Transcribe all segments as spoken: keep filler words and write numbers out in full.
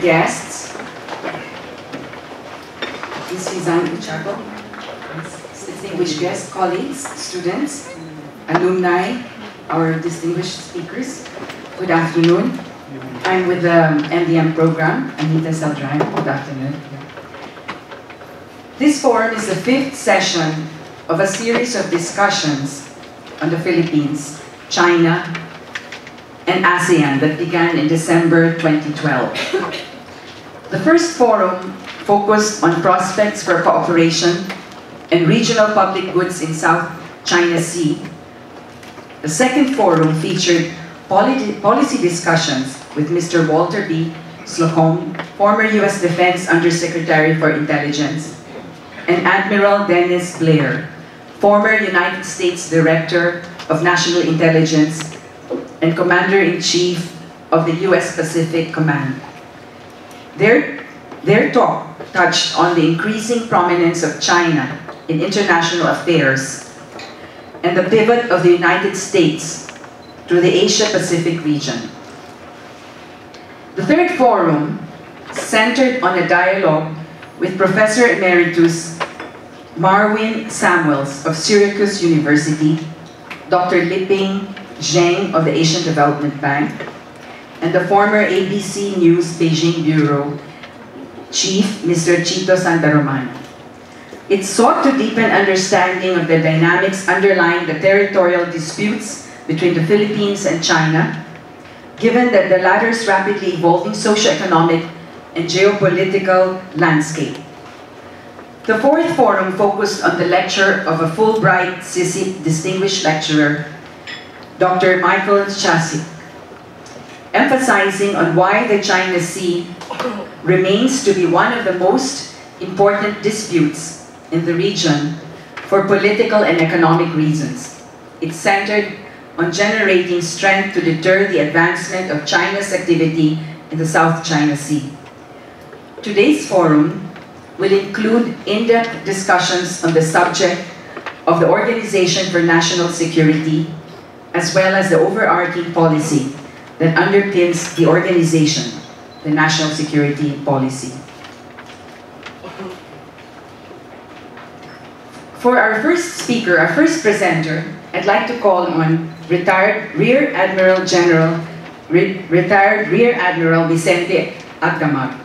guests, Suzanne Uchago, distinguished guests, colleagues, students, alumni, our distinguished speakers, good afternoon. I'm with the M D M program, Anita Saldran, good afternoon. This forum is the fifth session of a series of discussions on the Philippines, China, and ASEAN that began in December twenty twelve. The first forum focused on prospects for cooperation and regional public goods in South China Sea. The second forum featured policy discussions with Mister Walter B. Slocum, former U S Defense Undersecretary for Intelligence, and Admiral Dennis Blair, former United States Director of National Intelligence and Commander-in-Chief of the U S Pacific Command. Their, their talk touched on the increasing prominence of China in international affairs and the pivot of the United States to the Asia-Pacific region. The third forum centered on a dialogue with Professor Emeritus Marwin Samuels of Syracuse University, Doctor Liping Zheng of the Asian Development Bank, and the former A B C News Beijing Bureau Chief, Mister Chito Santaromano. It sought to deepen understanding of the dynamics underlying the territorial disputes between the Philippines and China, given that the latter's rapidly evolving socio-economic and geopolitical landscape. The fourth forum focused on the lecture of a Fulbright C I S I P distinguished lecturer, Doctor Michael Chasik, emphasizing on why the China Sea remains to be one of the most important disputes in the region for political and economic reasons. It centered on generating strength to deter the advancement of China's activity in the South China Sea. Today's forum will include in-depth discussions on the subject of the Organization for National Security, as well as the overarching policy that underpins the organization, the National Security Policy. For our first speaker, our first presenter, I'd like to call on retired Rear Admiral General, Re retired Rear Admiral Vicente Agdamag.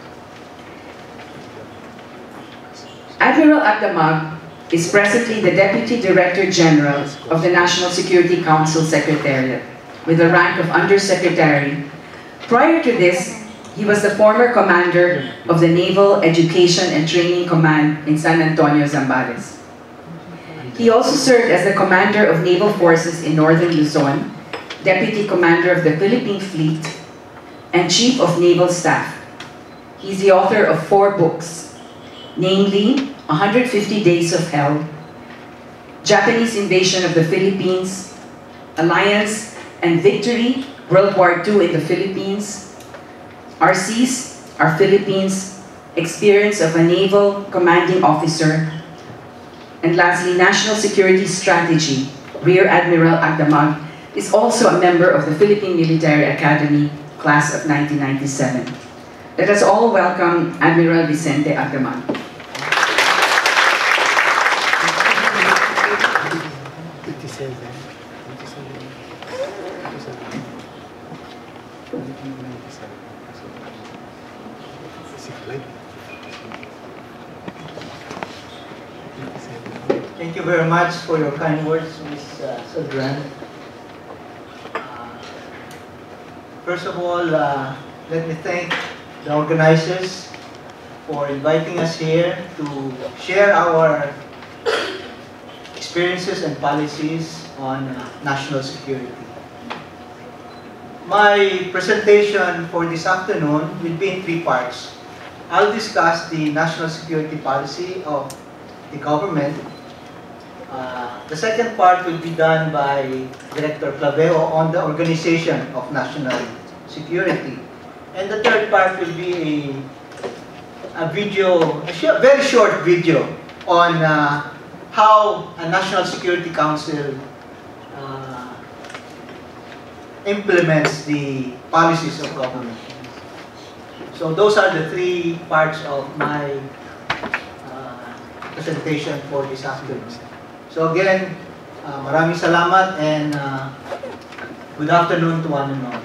Admiral Agdamag is presently the Deputy Director General of the National Security Council Secretariat, with the rank of Undersecretary. Prior to this, he was the former commander of the Naval Education and Training Command in San Antonio, Zambales. He also served as the Commander of Naval Forces in Northern Luzon, Deputy Commander of the Philippine Fleet, and Chief of Naval Staff. He's the author of four books, namely one hundred fifty Days of Hell, Japanese Invasion of the Philippines, Alliance and Victory, World War Two in the Philippines, R Cs, Our Philippines, Experience of a Naval Commanding Officer, and lastly, National Security Strategy. Rear Admiral Agdamag is also a member of the Philippine Military Academy, class of nineteen ninety-seven. Let us all welcome Admiral Vicente Agdamag. Thank you very much for your kind words, Miz Uh, Saldran. Uh, first of all, uh, let me thank the organizers for inviting us here to share our experiences and policies on uh, national security. My presentation for this afternoon will be in three parts. I'll discuss the national security policy of the government. Uh, the second part will be done by Director Clavejo on the organization of national security. And the third part will be a, a video, a short, very short video on uh, how a National Security Council uh, implements the policies of government. So those are the three parts of my uh, presentation for this afternoon. So again, uh, maraming salamat and uh, good afternoon to one and all.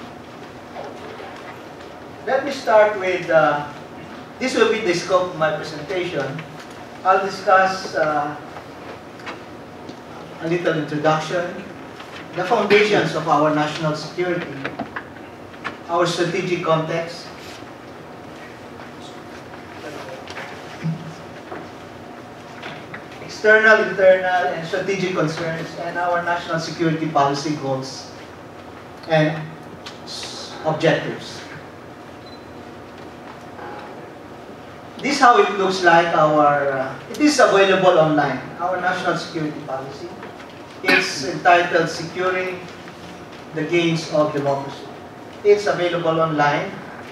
Let me start with, uh, this will be the scope of my presentation. I'll discuss uh, a little introduction, the foundations of our national security, our strategic context, external, internal, and strategic concerns, and our national security policy goals and objectives. This is how it looks like. Our uh, it is available online, our national security policy. It's entitled Securing the Gains of Democracy. It's available online.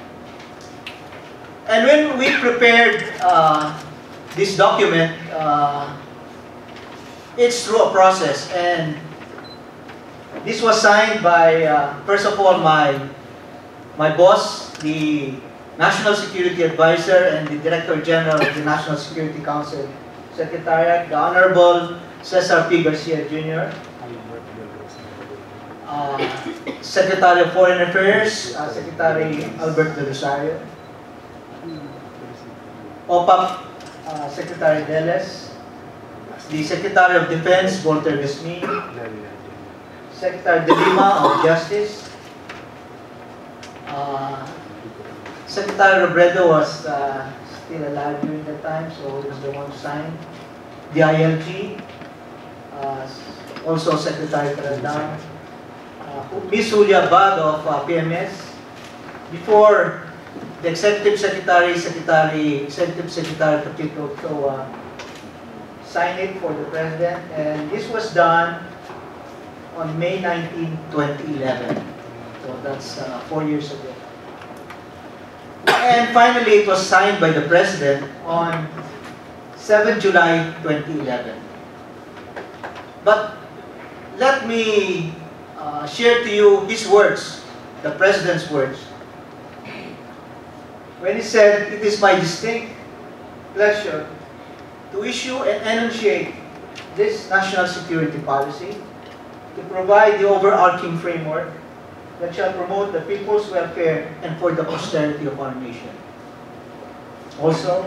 And when we prepared uh, this document, uh, it's through a process. And this was signed by, uh, first of all, my, my boss, the National Security Advisor and the Director General of the National Security Council Secretariat, the Honorable Cesar P. Garcia Junior, uh, Secretary of Foreign Affairs, uh, Secretary Albert De Rosario, O P A P uh, Secretary Deles, the Secretary of Defense, Walter Vesmi, Secretary De Lima of Justice, uh, Secretary Robredo was uh, still alive during that time, so he was the one who signed. The I L G, uh, also Secretary Tarandang, uh, Miz Julia Abad of uh, P M S. Before the Executive Secretary, Secretary, Executive Secretary Paquito Ochoa signed it for the President, and this was done on May nineteenth, twenty eleven. So that's uh, four years ago. And finally, it was signed by the President on seventh of July, twenty eleven. But let me uh, share to you his words, the President's words. When he said, "It is my distinct pleasure to issue and enunciate this national security policy to provide the overarching framework that shall promote the people's welfare and for the posterity of our nation." Also,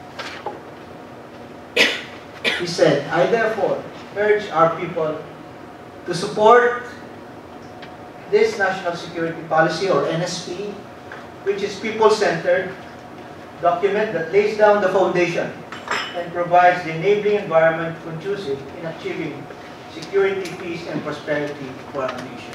he said, "I therefore urge our people to support this national security policy, or N S P, which is people-centered document that lays down the foundation and provides the enabling environment conducive in achieving security, peace, and prosperity for our nation."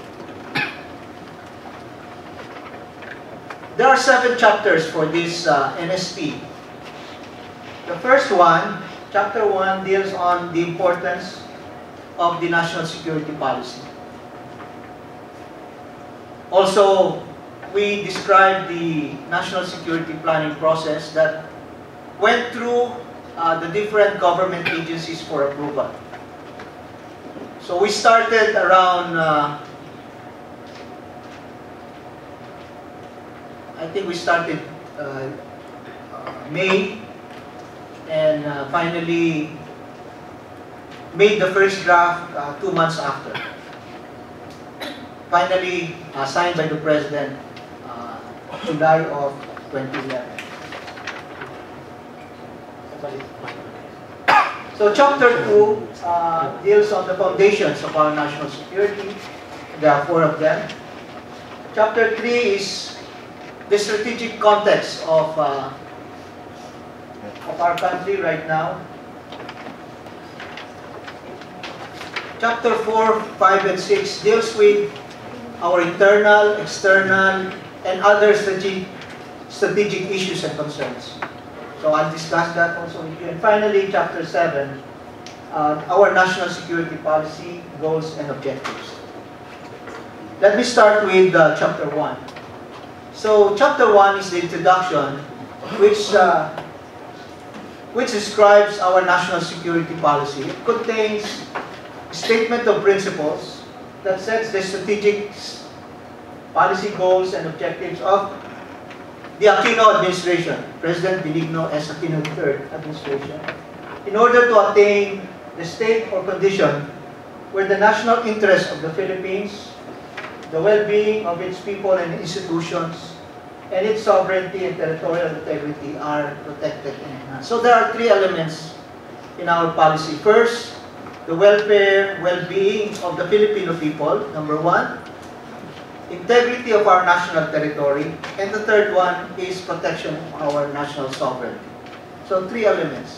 There are seven chapters for this uh, N S P. The first one, chapter one, deals on the importance of the national security policy. Also, we describe the national security planning process that went through uh, the different government agencies for approval. So we started around uh, I think we started uh, uh, May, and uh, finally made the first draft uh, two months after. Finally uh, signed by the President uh, July of twenty eleven. So chapter two uh, deals on the foundations of our national security. There are four of them. Chapter three is the strategic context of, uh, of our country right now. Chapter four, five, and six deals with our internal, external, and other strategic, strategic issues and concerns. So I'll discuss that also with you. And finally, chapter seven, uh, our national security policy, goals, and objectives. Let me start with uh, chapter one. So chapter one is the introduction, which uh, which describes our national security policy. It contains a statement of principles that sets the strategic policy goals and objectives of the Aquino administration, President Benigno S. Aquino the third administration, in order to attain the state or condition where the national interests of the Philippines, the well-being of its people and institutions, and its sovereignty and territorial integrity are protected and enhanced. So there are three elements in our policy. First, the welfare, well-being of the Filipino people, number one. Integrity of our national territory. And the third one is protection of our national sovereignty. So three elements.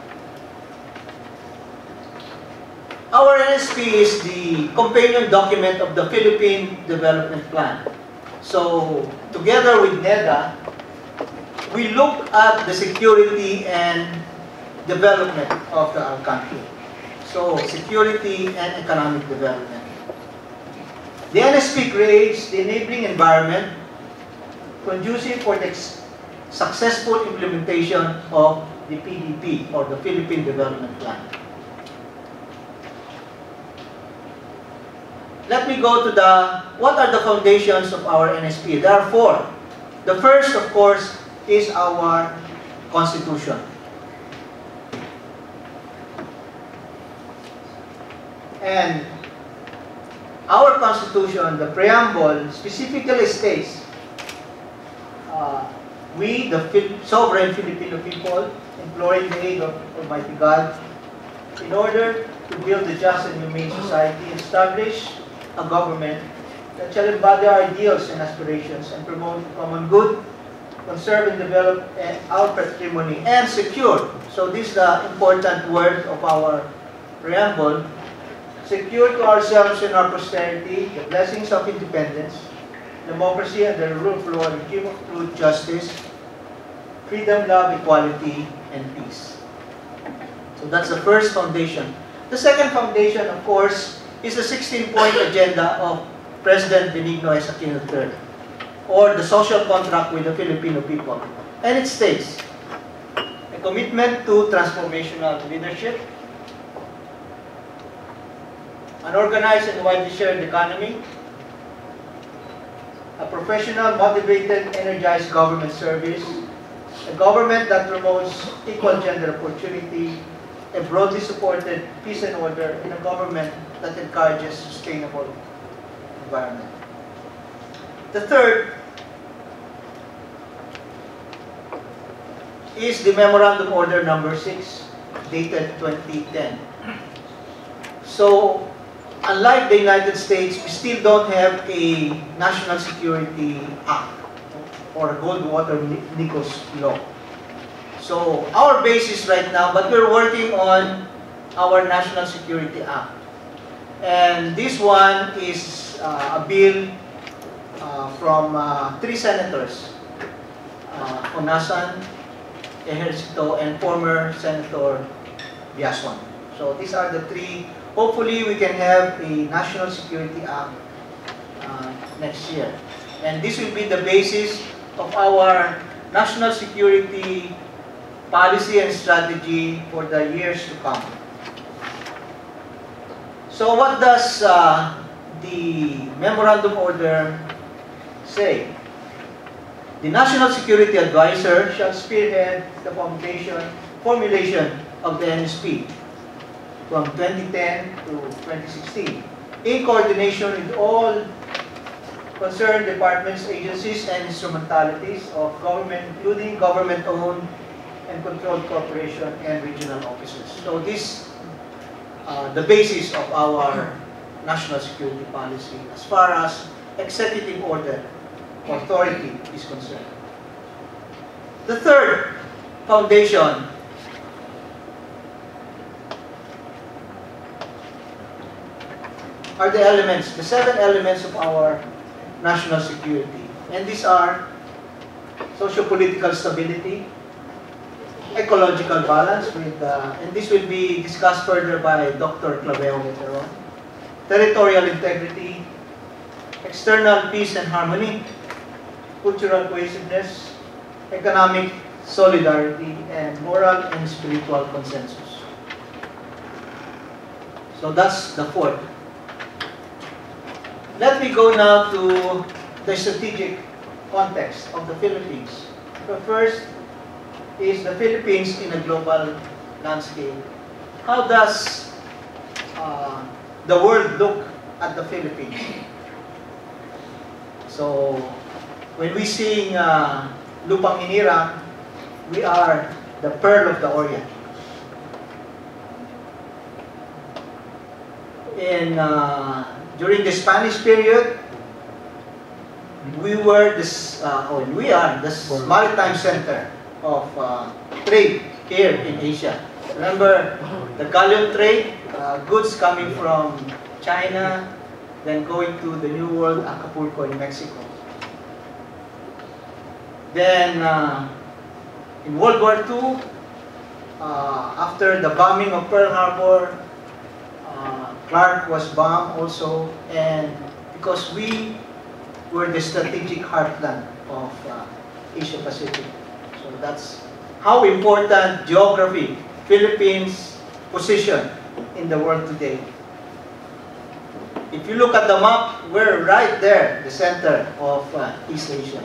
Our N S P is the companion document of the Philippine Development Plan. So, together with NEDA, we look at the security and development of the, our country. So, security and economic development. The N S P creates the enabling environment conducive for the successful implementation of the P D P, or the Philippine Development Plan. Let me go to the, what are the foundations of our N S P? There are four. The first, of course, is our Constitution. And our Constitution, the preamble, specifically states, uh, we, the sovereign Filipino people, imploring the aid of Almighty God, in order to build a just and humane society, establish a government that shall embody our ideals and aspirations and promote the common good, conserve and develop our patrimony, and secure. So this is the important word of our preamble. Secure to ourselves and our posterity the blessings of independence, democracy and the rule of law, and regime of truth, justice, freedom, love, equality, and peace. So that's the first foundation. The second foundation, of course, is the sixteen-point agenda of President Benigno S. Aquino the third, or the social contract with the Filipino people. And it states, a commitment to transformational leadership, an organized and widely shared economy, a professional, motivated, energized government service, a government that promotes equal gender opportunity, a broadly supported peace and order, and a government that encourages sustainable environment. The third is the Memorandum Order number six, dated twenty ten. So, unlike the United States, we still don't have a National Security Act or a Goldwater Nichols law. So, our basis right now, but we're working on our National Security Act. And this one is uh, a bill uh, from uh, three senators, uh, Onasan, Ejercito, and former Senator Biaswan. So these are the three. Hopefully we can have a National Security Act uh, next year. And this will be the basis of our national security policy and strategy for the years to come. So what does uh, the Memorandum Order say? The National Security Advisor shall spearhead the foundation, formulation of the N S P from twenty ten to twenty sixteen in coordination with all concerned departments, agencies, and instrumentalities of government, including government-owned and controlled corporation and regional offices. So this Uh, the basis of our national security policy as far as executive order authority is concerned. The third foundation are the elements, the seven elements of our national security. And these are socio-political stability, ecological balance, with, uh, and this will be discussed further by Doctor Clavejo later on. Territorial integrity, external peace and harmony, cultural cohesiveness, economic solidarity, and moral and spiritual consensus. So that's the fourth. Let me go now to the strategic context of the Philippines. The first is the Philippines in a global landscape. How does uh, the world look at the Philippines? So, when we sing uh, Lupang Inirang, we are the pearl of the Orient. In, uh, during the Spanish period, we were this, uh, oh, we are the maritime center of uh, trade here in Asia. Remember the galleon trade, uh, goods coming from China, then going to the New World, Acapulco in Mexico. Then uh, in World War Two, uh, after the bombing of Pearl Harbor, uh, Clark was bombed also, and because we were the strategic heartland of uh, Asia Pacific. So that's how important geography, Philippines' position in the world today. If you look at the map, we're right there, the center of uh, East Asia.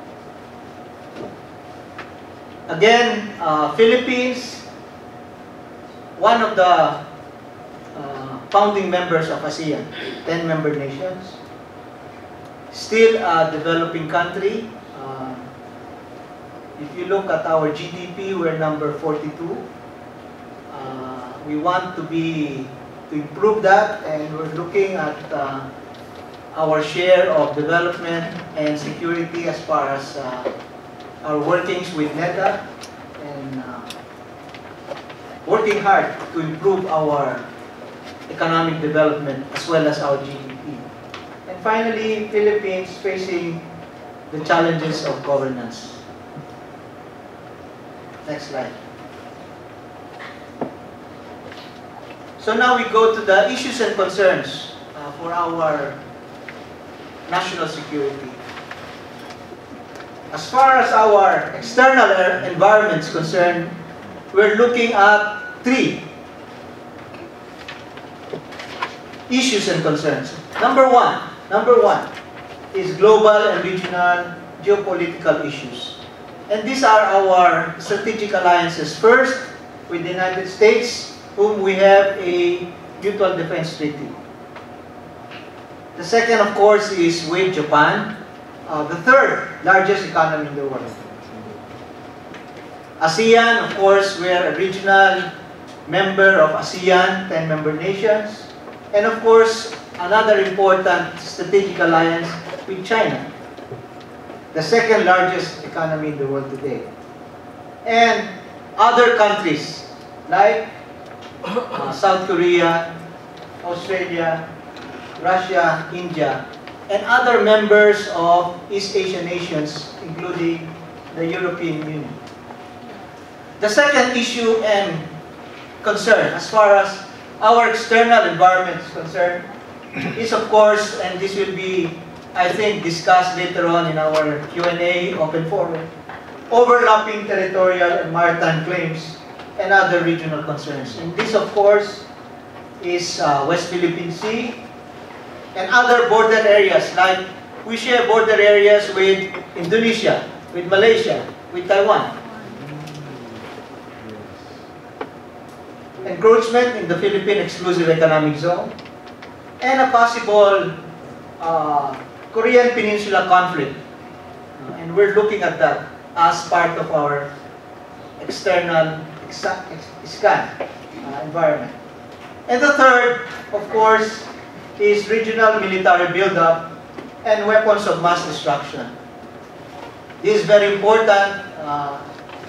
Again, uh, Philippines, one of the uh, founding members of ASEAN, ten member nations, still a developing country. Uh, if you look at our G D P, we're number forty-two. Uh, we want to be to improve that, and we're looking at uh, our share of development and security as far as uh, our workings with NEDA, and uh, working hard to improve our economic development as well as our G D P. And finally, Philippines facing the challenges of governance. Next slide. So now we go to the issues and concerns uh, for our national security. As far as our external environment is concerned, we're looking at three issues and concerns. Number one, number one is global and regional geopolitical issues. And these are our strategic alliances. First, with the United States, whom we have a mutual defense treaty. The second, of course, is with Japan, uh, the third largest economy in the world. ASEAN, of course, we're a regional member of ASEAN, ten member nations. And of course, another important strategic alliance with China, the second largest economy in the world today. And other countries like uh, South Korea, Australia, Russia, India, and other members of East Asian nations, including the European Union. The second issue and concern, as far as our external environment is concerned, is of course, and this will be, I think, discussed later on in our Q and A open forum, overlapping territorial and maritime claims and other regional concerns. And this, of course, is uh, West Philippine Sea and other border areas, like we share border areas with Indonesia, with Malaysia, with Taiwan. Encroachment in the Philippine Exclusive Economic Zone, and a possible uh, Korean Peninsula conflict. Uh, and we're looking at that as part of our external scan uh, environment. And the third, of course, is regional military buildup and weapons of mass destruction. This is very important uh,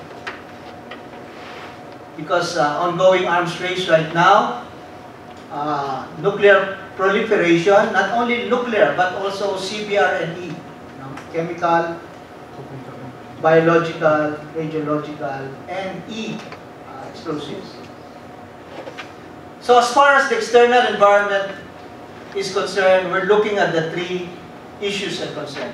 because uh, ongoing arms race right now, uh, nuclear proliferation, not only nuclear but also C B R N E, you know, chemical, biological, radiological, and E uh, explosives. So as far as the external environment is concerned, we're looking at the three issues and concerns.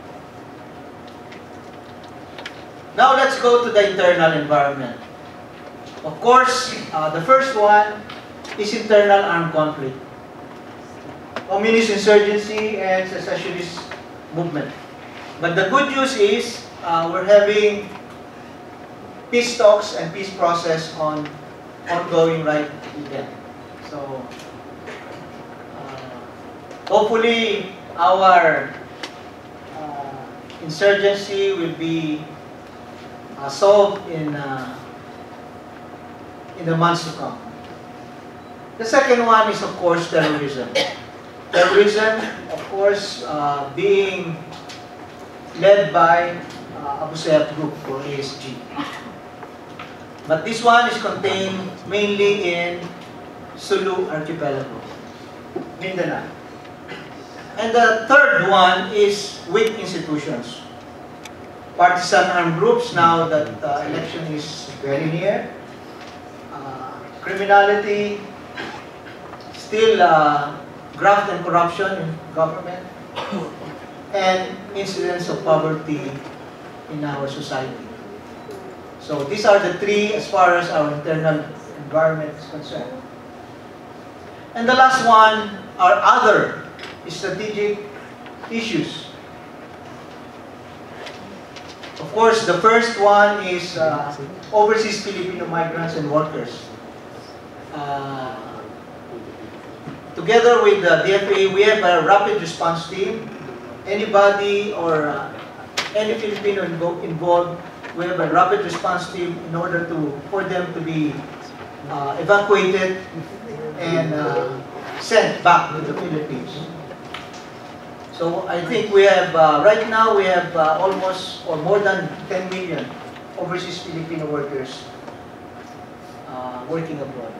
Now let's go to the internal environment. Of course, uh, the first one is internal armed conflict. Communist insurgency and secessionist movement. But the good news is uh, we're having peace talks and peace process on ongoing right again. So uh, hopefully our uh, insurgency will be uh, solved in uh, in the months to come. The second one is of course terrorism. Terrorism, of course, uh, being led by uh, Abu Sayyaf Group or A S G. But this one is contained mainly in Sulu Archipelago, Mindanao. And the third one is weak institutions. Partisan armed groups, now that uh, election is very near. Uh, criminality, still uh, graft and corruption in government, and incidents of poverty in our society. So these are the three as far as our internal environment is concerned. And the last one are other strategic issues. Of course, the first one is uh, overseas Filipino migrants and workers. Uh, together with the D F A, we have a rapid response team. Anybody or uh, any Filipino involved, we have a rapid response team in order to for them to be uh, evacuated and uh, sent back to the Philippines. So I think we have uh, right now we have uh, almost or more than ten million overseas Filipino workers uh, working abroad.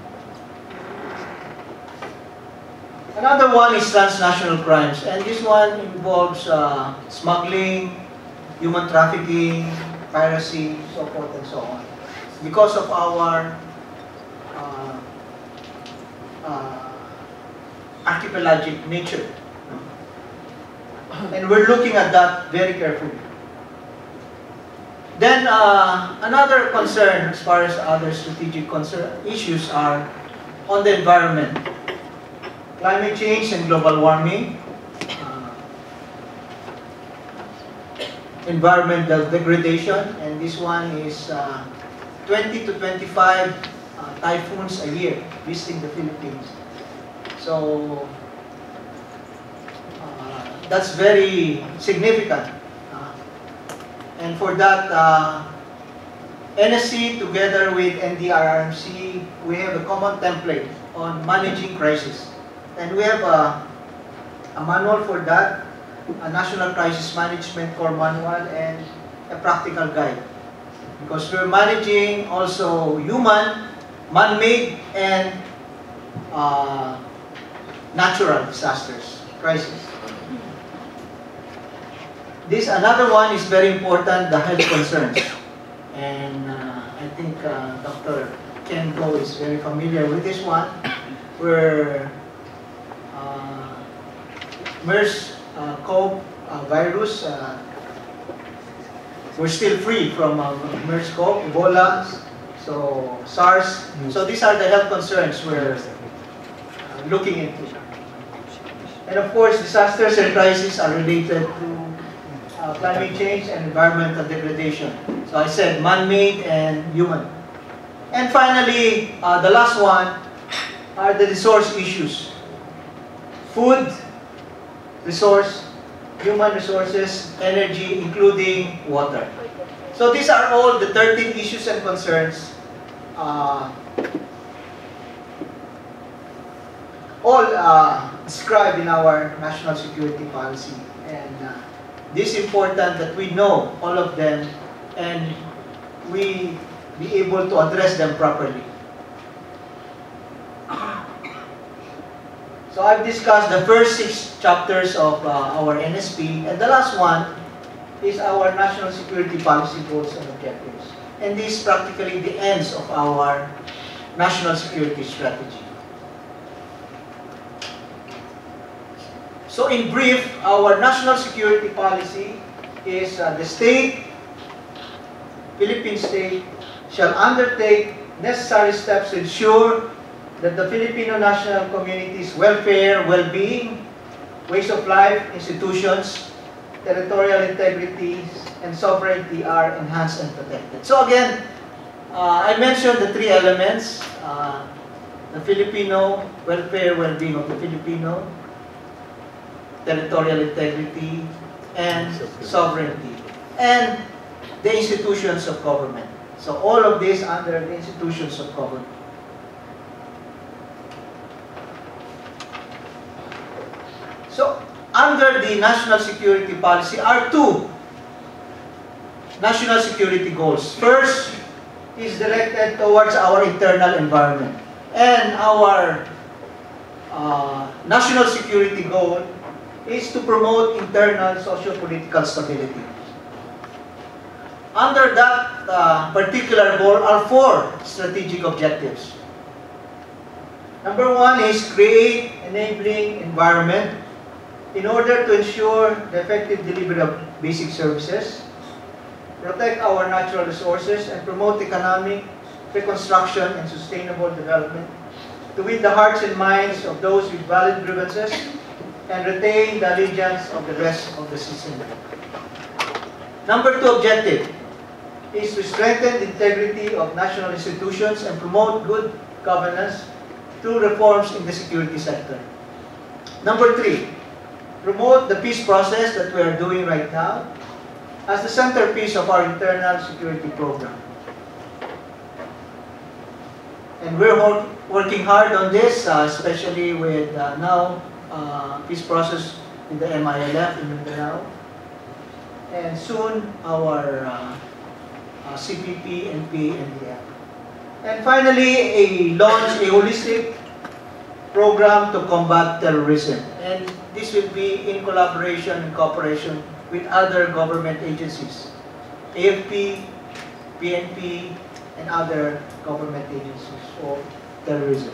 Another one is transnational crimes, and this one involves uh, smuggling, human trafficking, piracy, so forth and so on. Because of our uh, uh, archipelagic nature. And we're looking at that very carefully. Then uh, another concern as far as other strategic concern issues are on the environment. Climate change and global warming, uh, environmental degradation, and this one is uh, twenty to twenty-five uh, typhoons a year visiting the Philippines. So uh, that's very significant. Uh, and for that, uh, N S C together with N D R R M C, we have a common template on managing crisis. And we have a, a manual for that, a National Crisis Management Core Manual, and a practical guide. Because we're managing also human, man-made, and uh, natural disasters, crisis. This, another one is very important, the health concerns. And uh, I think uh, Doctor Ken Go is very familiar with this one, where Uh, MERS uh, CoV uh, virus, uh, we're still free from uh, MERS CoV, Ebola, so SARS. So these are the health concerns we're uh, looking into. And of course, disasters and crises are related to uh, climate change and environmental degradation. So I said man-made and human. And finally, uh, the last one are the resource issues. Food, resource, human resources, energy, including water. So these are all the thirteen issues and concerns, uh, all uh, described in our national security policy. And uh, this is important that we know all of them and we be able to address them properly. So I've discussed the first six chapters of uh, our N S P, and the last one is our national security policy goals and objectives. And this is practically the ends of our national security strategy. So in brief, our national security policy is uh, the state, Philippine state, shall undertake necessary steps to ensure that the Filipino national community's welfare, well-being, ways of life, institutions, territorial integrity, and sovereignty are enhanced and protected. So again, uh, I mentioned the three elements, uh, the Filipino welfare, well-being of the Filipino, territorial integrity, and sovereignty, and the institutions of government. So all of this under the institutions of government. So under the national security policy are two national security goals. First is directed towards our internal environment. And our uh, national security goal is to promote internal socio-political stability. Under that uh, particular goal are four strategic objectives. Number one is create enabling environment in order to ensure the effective delivery of basic services, protect our natural resources, and promote economic reconstruction and sustainable development, to win the hearts and minds of those with valid grievances, and retain the allegiance of the rest of the citizenry. Number two objective is to strengthen the integrity of national institutions and promote good governance through reforms in the security sector. Number three, promote the peace process that we are doing right now as the centerpiece of our internal security program. And we're working hard on this, uh, especially with uh, now uh, peace process in the M I L F in Mindanao, and soon our uh, uh, C P P and P N D F. And finally, a launch a holistic program to combat terrorism. And this will be in collaboration and cooperation with other government agencies, A F P, P N P, and other government agencies for terrorism.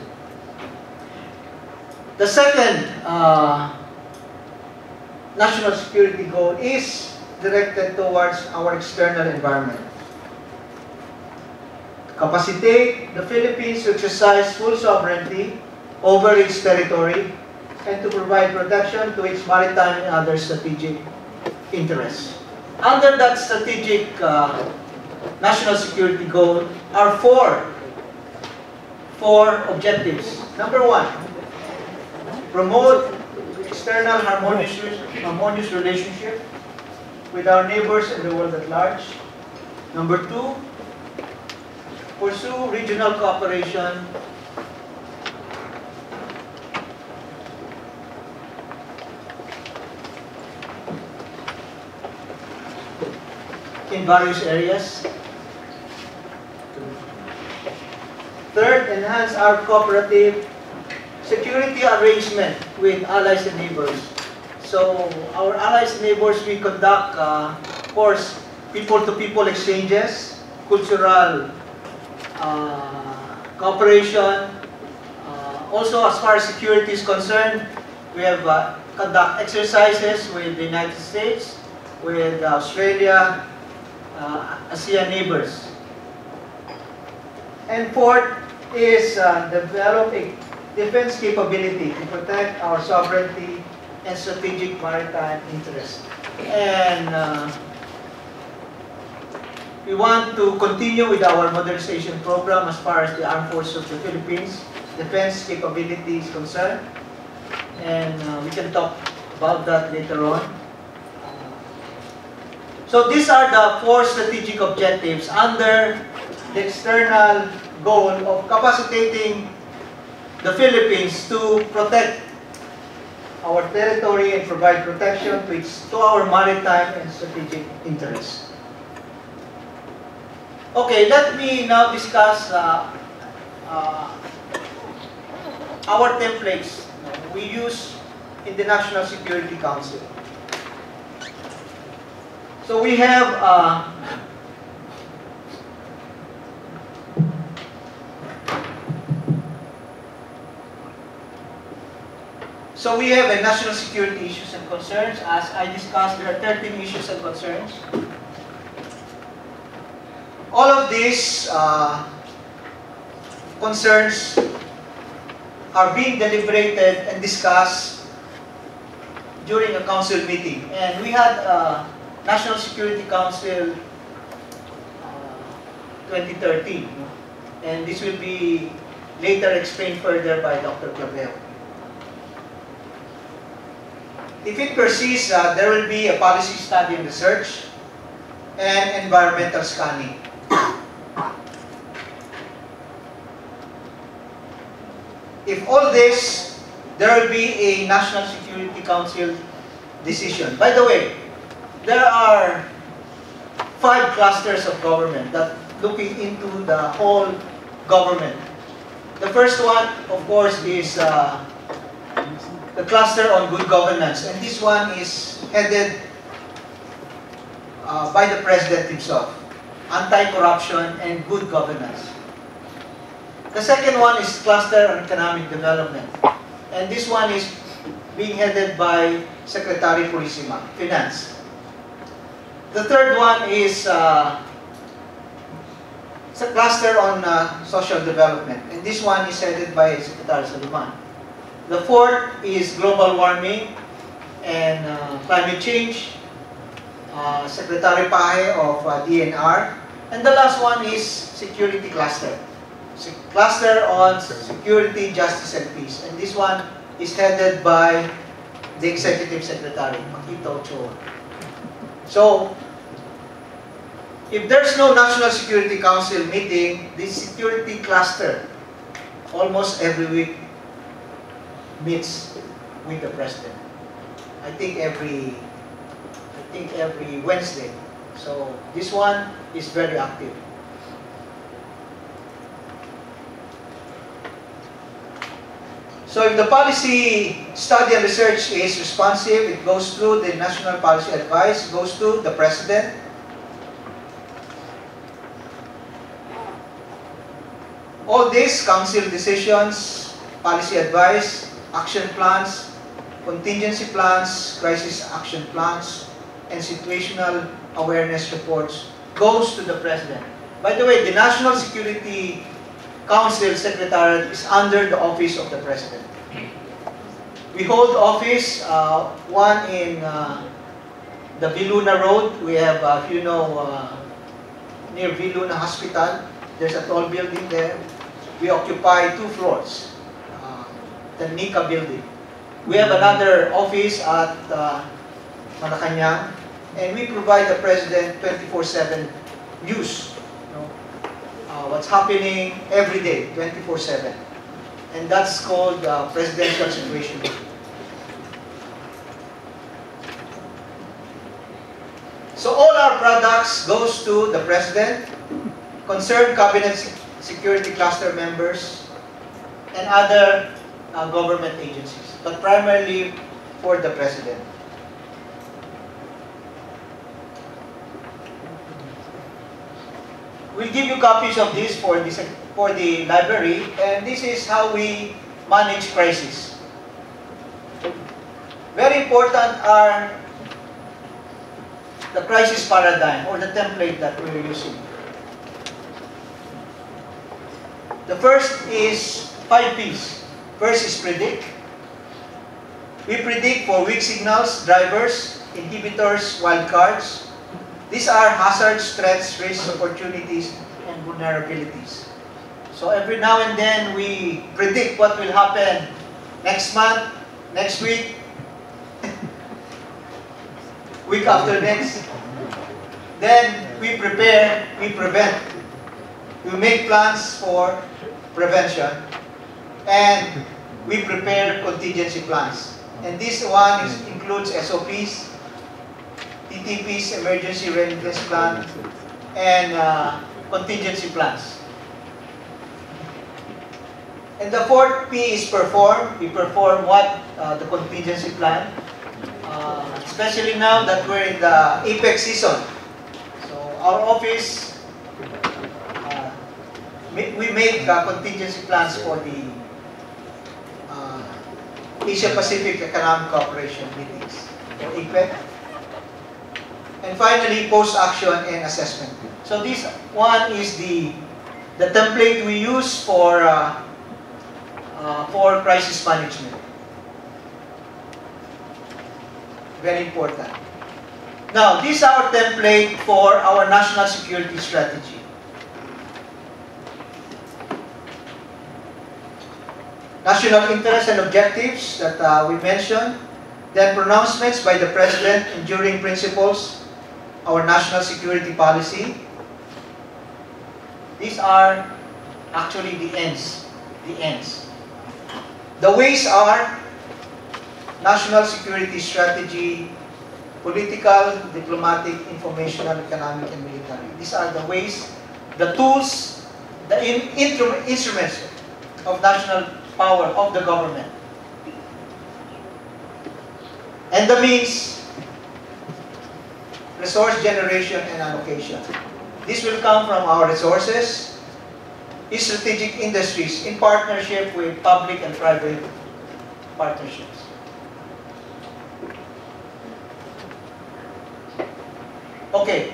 The second uh, national security goal is directed towards our external environment. To capacitate the Philippines to exercise full sovereignty over its territory and to provide protection to its maritime and other strategic interests. Under that strategic uh, national security goal are four, four objectives. Number one, promote external harmonious, harmonious relationship with our neighbors and the world at large. Number two, pursue regional cooperation in various areas. Third, enhance our cooperative security arrangement with allies and neighbors. So our allies and neighbors, we conduct, uh, of course, people-to-people exchanges, cultural uh, cooperation. Uh, also, as far as security is concerned, we have uh, conduct exercises with the United States, with Australia, uh, ASEAN neighbors. And fourth is uh, develop a defense capability to protect our sovereignty and strategic maritime interests. And uh, we want to continue with our modernization program as far as the Armed Forces of the Philippines defense capability is concerned. And uh, we can talk about that later on. So these are the four strategic objectives under the external goal of capacitating the Philippines to protect our territory and provide protection to, its, to our maritime and strategic interests. Okay, let me now discuss uh, uh, our templates we use in the National Security Council. So we have uh, So we have a national security issues and concerns. As I discussed, there are thirteen issues and concerns. All of these uh, concerns are being deliberated and discussed during a council meeting. And we had a National Security Council uh, twenty thirteen. And this will be later explained further by Doctor Clavejo. If it persists, uh, there will be a policy study and research and environmental scanning. If all this, there will be a National Security Council decision. By the way, there are five clusters of government that looking into the whole government. The first one, of course, is uh, the cluster on good governance, and this one is headed uh, by the President himself. Anti-corruption and good governance. The second one is cluster on economic development, and this one is being headed by Secretary Purisima, Finance. The third one is uh, a cluster on uh, social development, and this one is headed by Secretary Saliman. The fourth is global warming and uh, climate change, uh, Secretary Pahe of uh, D N R, and the last one is security cluster. Cluster on security, justice, and peace. And this one is headed by the Executive Secretary, Makito Ochoa. So, if there's no National Security Council meeting, the security cluster almost every week meets with the President. I think every, I think every Wednesday. So, this one is very active. So if the policy study and research is responsive, it goes through the National Policy Advice, goes to the President. All these council decisions, policy advice, action plans, contingency plans, crisis action plans, and situational awareness reports goes to the President. By the way, the National Security Council Secretariat is under the office of the President. We hold office, uh, one in uh, the Viluna Road. We have, uh, if you know, uh, near Viluna Hospital, there's a tall building there. We occupy two floors, uh, the Nika building. We have another office at uh, Malacanang, and we provide the President twenty-four seven news. Uh, what's happening every day, twenty-four seven. And that's called uh, Presidential Situation. So all our products goes to the President, concerned Cabinet Security Cluster members, and other uh, government agencies, but primarily for the President. We'll give you copies of this for the, for the library, and this is how we manage crisis. Very important are the crisis paradigm, or the template that we're using. The first is five P's. First is predict. We predict for weak signals, drivers, inhibitors, wildcards. These are hazards, threats, risks, opportunities, and vulnerabilities. So every now and then we predict what will happen next month, next week, week after next. Then we prepare, we prevent. We make plans for prevention, and we prepare contingency plans. And this one is, includes S O Ps, T T Ps, emergency readiness plan, and uh, contingency plans. And the fourth P is perform. We perform what? Uh, the contingency plan. Uh, especially now that we're in the apex season. So our office, uh, we make uh, contingency plans for the uh, Asia-Pacific Economic Cooperation meetings, or A P E C. And finally, post-action and assessment. So this one is the, the template we use for, uh, uh, for crisis management. Very important. Now, this is our template for our national security strategy. National interests and objectives that uh, we mentioned. Then pronouncements by the President, enduring principles, our national security policy. These are actually the ends. The ends. The ways are national security strategy, political, diplomatic, informational, economic, and military. These are the ways, the tools, the in, instruments of national power of the government. And the means, resource generation and allocation. This will come from our resources, strategic industries in partnership with public and private partnerships. Okay.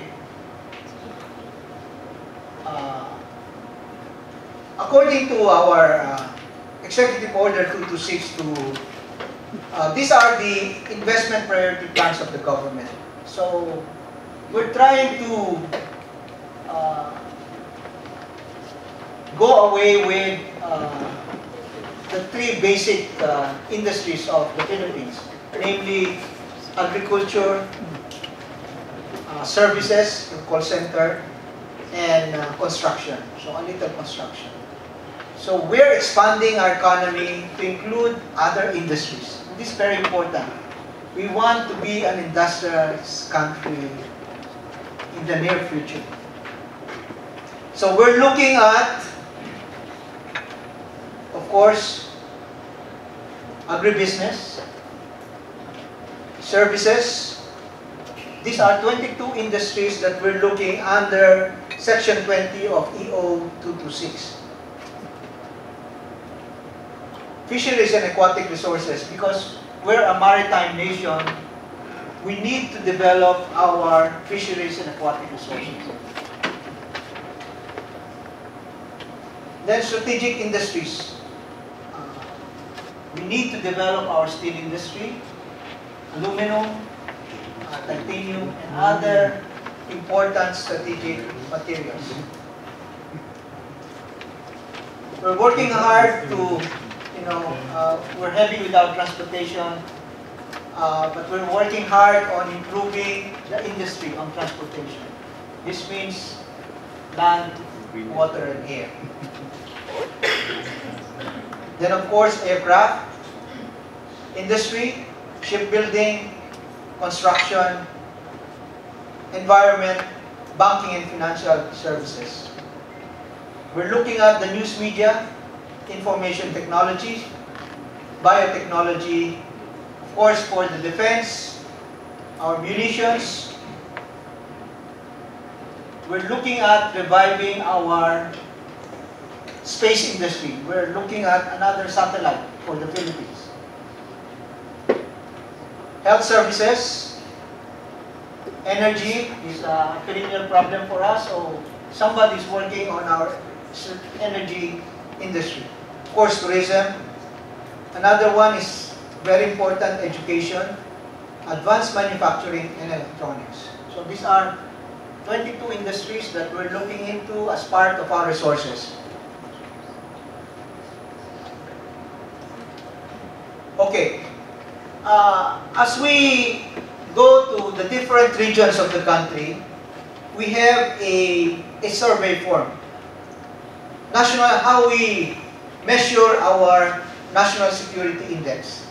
Uh, according to our uh, Executive Order two two six to uh, these are the investment priority plans of the government. So we're trying to uh, go away with uh, the three basic uh, industries of the Philippines, namely agriculture, uh, services, call center, and uh, construction. So a little construction. So we're expanding our economy to include other industries. This is very important. We want to be an industrialist country in the near future. So we're looking at, of course, agribusiness, services. These are twenty-two industries that we're looking under Section twenty of E O two two six. Fisheries and aquatic resources, because we're a maritime nation, we need to develop our fisheries and aquatic resources. Then strategic industries. Uh, we need to develop our steel industry, aluminum, uh, titanium, and other important strategic materials. We're working hard to, you know, uh, we're heavy with our transportation, uh, but we're working hard on improving the industry on transportation. This means land, water, and air. Then, of course, aircraft, industry, shipbuilding, construction, environment, banking and financial services. We're looking at the news media, information technology, biotechnology, of course for the defense, our munitions. We're looking at reviving our space industry. We're looking at another satellite for the Philippines. Health services, energy is a perennial problem for us, so somebody's working on our energy industry. Of course, tourism. Another one is very important, education, advanced manufacturing, and electronics. So these are twenty-two industries that we're looking into as part of our resources. Okay. Uh, as we go to the different regions of the country, we have a, a survey form. National, how we measure our national security index.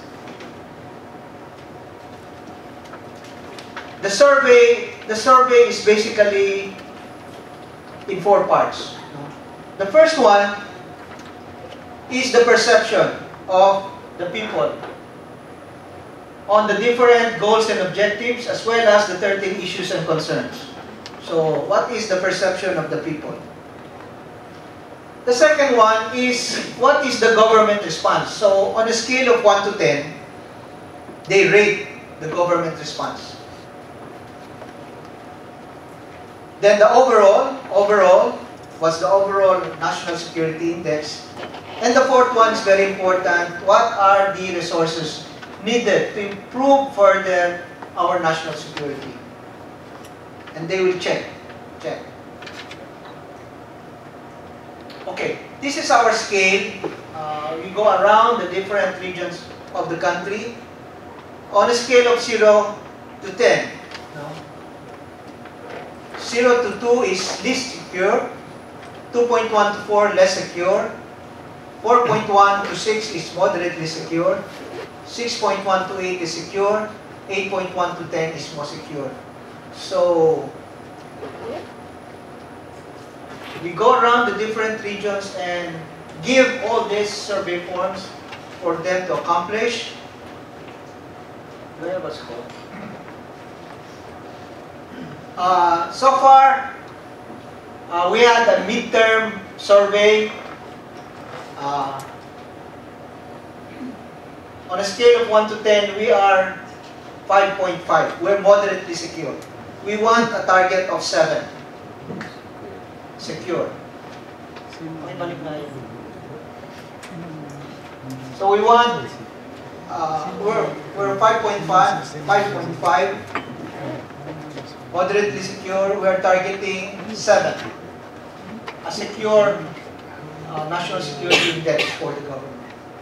The survey, the survey is basically in four parts. The first one is the perception of the people on the different goals and objectives, as well as the thirteen issues and concerns. So, what is the perception of the people? The second one is, what is the government response? So, on a scale of one to ten, they rate the government response. Then the overall, overall, what's the overall national security index? And the fourth one is very important, what are the resources needed to improve further our national security. And they will check. Check. Okay, this is our scale. Uh, we go around the different regions of the country on a scale of zero to ten. No? zero to two is least secure, two point one to four less secure, four point one to six is moderately secure, six point one to eight is secure, eight point one to ten is more secure. So, we go around the different regions and give all these survey forms for them to accomplish. Where was it called? Uh, so far, uh, we had a midterm survey. Uh, on a scale of one to ten, we are five point five. We're moderately secure. We want a target of seven. Secure. So we want, uh, we're, we're five point five, five point five. Moderately secure, we are targeting seven. A secure uh, national security index for the government.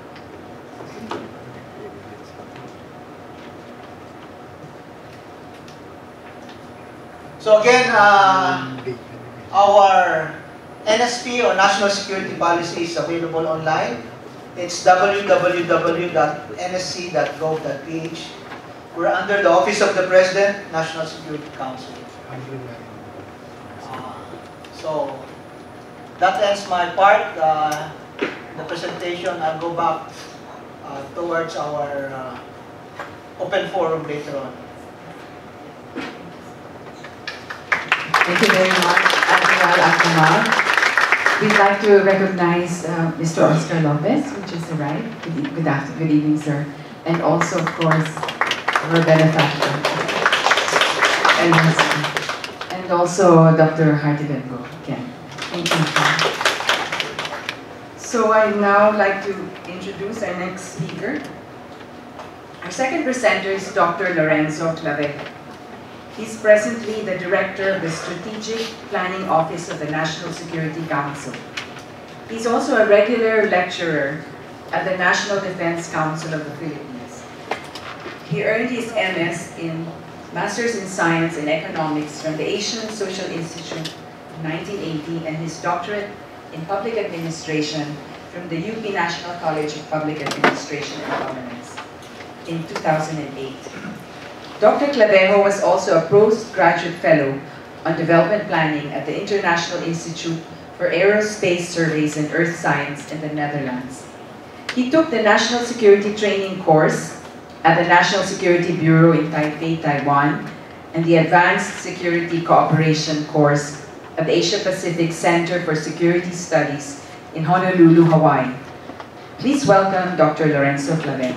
So again, uh, our N S P or National Security Policy is available online. It's w w w dot n s c dot gov dot p h. We're under the Office of the President, National Security Council. Uh, so, that ends my part. Uh, the presentation, I'll go back uh, towards our uh, open forum later on. Thank you very much, Admiral Agdamag. We'd like to recognize uh, Mister Oscar Lopez, which is arrived. Good, e good afternoon, good evening, sir. And also, of course, our benefactor. And, and also Doctor Hartigan again. Thank you. So I'd now like to introduce our next speaker. Our second presenter is Doctor Lorenzo Clavejo. He's presently the Director of the Strategic Planning Office of the National Security Council. He's also a regular lecturer at the National Defense Council of the Philippines. He earned his M S in Masters in Science and Economics from the Asian Social Institute in nineteen eighty and his doctorate in Public Administration from the U P National College of Public Administration and Governance in two thousand eight. Doctor Clavejo was also a postgraduate fellow on development planning at the International Institute for Aerospace Surveys and Earth Science in the Netherlands. He took the National Security Training course at the National Security Bureau in Taipei, Taiwan, and the Advanced Security Cooperation course at the Asia Pacific Center for Security Studies in Honolulu, Hawaii. Please welcome Doctor Lorenzo Clavejo.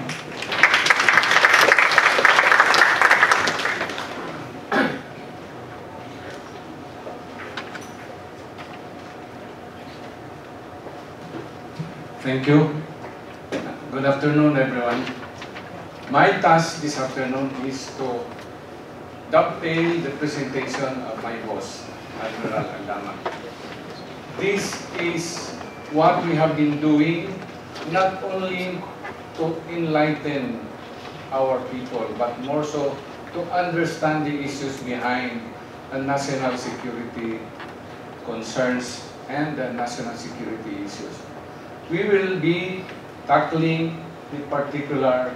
Thank you. Good afternoon, everyone. My task this afternoon is to dovetail the presentation of my boss, Admiral Agdamag. This is what we have been doing, not only to enlighten our people, but more so to understand the issues behind the national security concerns and the national security issues. We will be tackling the particular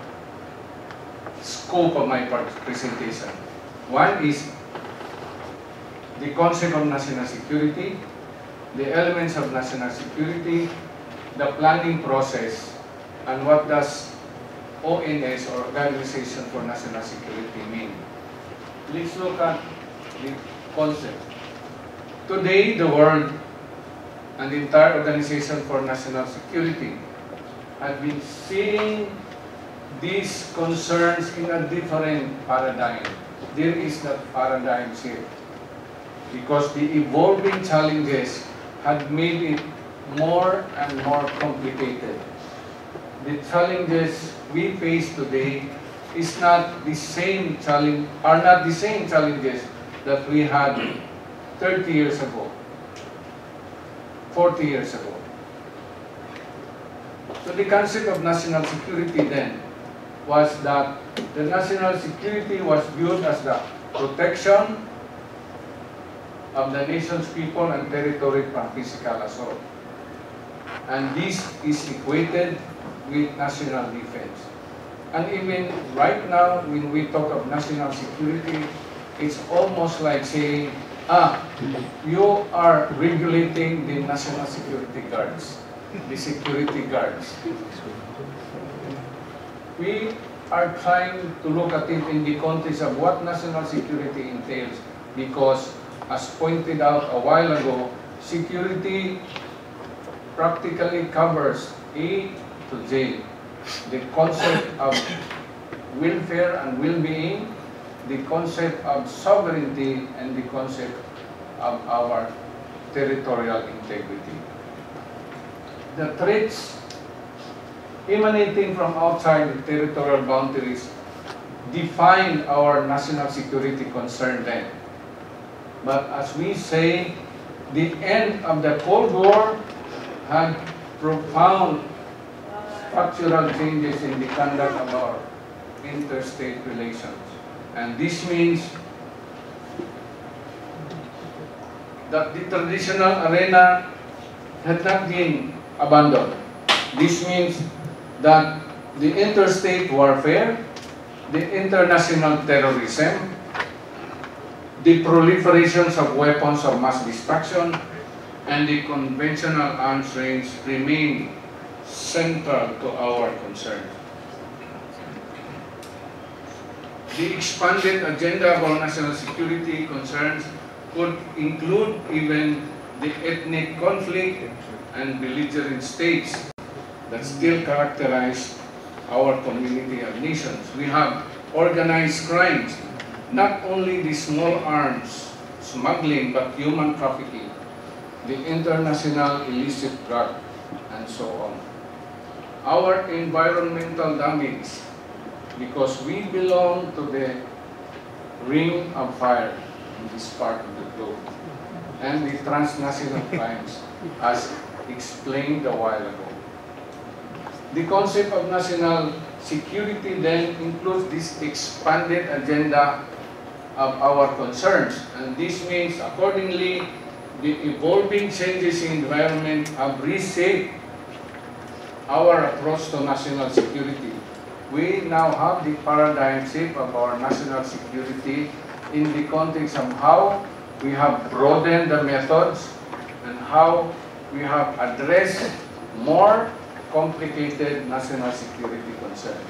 scope of my presentation. One is the concept of national security, the elements of national security, the planning process, and what does O N S or Organization for National Security mean. Let's look at the concept. Today, the world and the entire Organization for National Security have been seeing these concerns in a different paradigm. There is that paradigm shift because the evolving challenges had made it more and more complicated. The challenges we face today is not the same challenge, are not the same challenges that we had thirty years ago, forty years ago. So the concept of national security then was that the national security was viewed as the protection of the nation's people and territory from physical assault. And this is equated with national defense. And even right now, when we talk of national security, it's almost like saying, ah, you are regulating the national security guards, the security guards. We are trying to look at it in the context of what national security entails, because as pointed out a while ago, security practically covers A to J. The concept of welfare and well-being, the concept of sovereignty, and the concept of our territorial integrity. The threats emanating from outside the territorial boundaries define our national security concern then. But as we say, the end of the Cold War had profound structural changes in the conduct of our interstate relations. And this means that the traditional arena had not been abandoned. This means that the interstate warfare, the international terrorism, the proliferations of weapons of mass destruction, and the conventional arms range remain central to our concerns. The expanded agenda of our national security concerns could include even the ethnic conflict and belligerent states that still characterize our community of nations. We have organized crimes, not only the small arms smuggling, but human trafficking, the international illicit drug, and so on. Our environmental damage, because we belong to the ring of fire in this part of the globe, and the transnational crimes, as explained a while ago. The concept of national security then includes this expanded agenda of our concerns, and this means accordingly the evolving changes in environment have reshaped our approach to national security. We now have the paradigm shift of our national security in the context of how we have broadened the methods and how we have addressed more complicated national security concerns.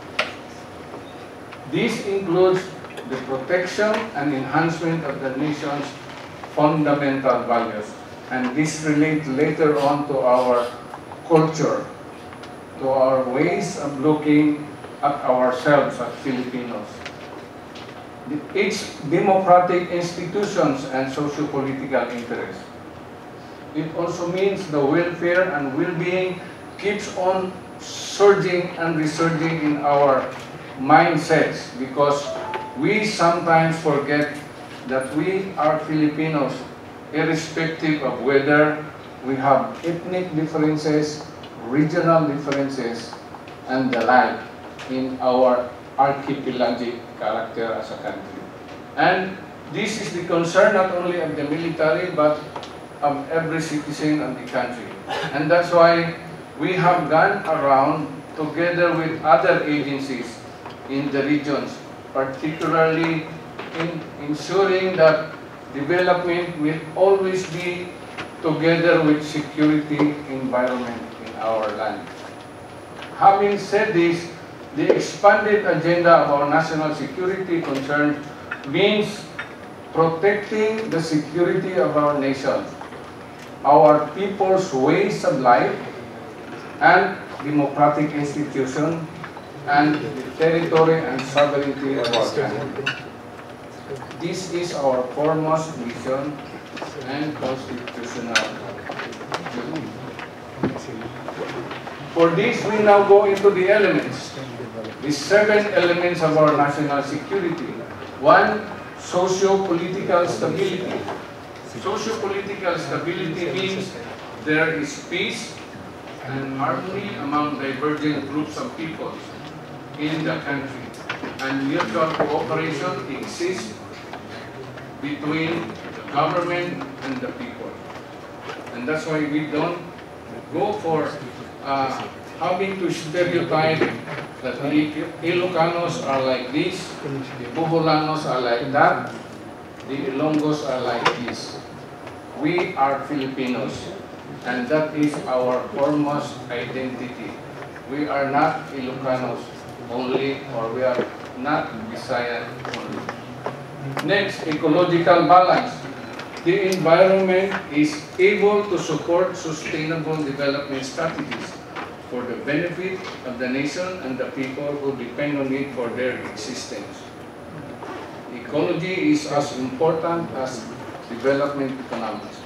This includes the protection and enhancement of the nation's fundamental values, and this relates later on to our culture, to our ways of looking at ourselves as Filipinos. Its democratic institutions and socio-political interests. It also means the welfare and well-being keeps on surging and resurging in our mindsets, because we sometimes forget that we are Filipinos, irrespective of whether we have ethnic differences, regional differences, and the like in our archipelagic character as a country. And this is the concern not only of the military, but of every citizen of the country. And that's why we have gone around together with other agencies in the regions, particularly in ensuring that development will always be together with security environment in our land. Having said this, the expanded agenda of our national security concern means protecting the security of our nation, our people's ways of life, and democratic institutions, and the territory and sovereignty of our country. This is our foremost mission and constitutional duty. For this, we now go into the elements, the seven elements of our national security. One, socio-political stability. Socio-political stability means there is peace and harmony among divergent groups of people in the country, and mutual cooperation exists between the government and the people. And that's why we don't go for uh, having to stereotype that the Ilocanos are like this, the Boholanos are like that, the Ilonggos are like this. We are Filipinos, and that is our foremost identity. We are not Ilocanos only, or we are not Visayan only. Next, ecological balance. The environment is able to support sustainable development strategies for the benefit of the nation and the people who depend on it for their existence. Ecology is as important as development economics.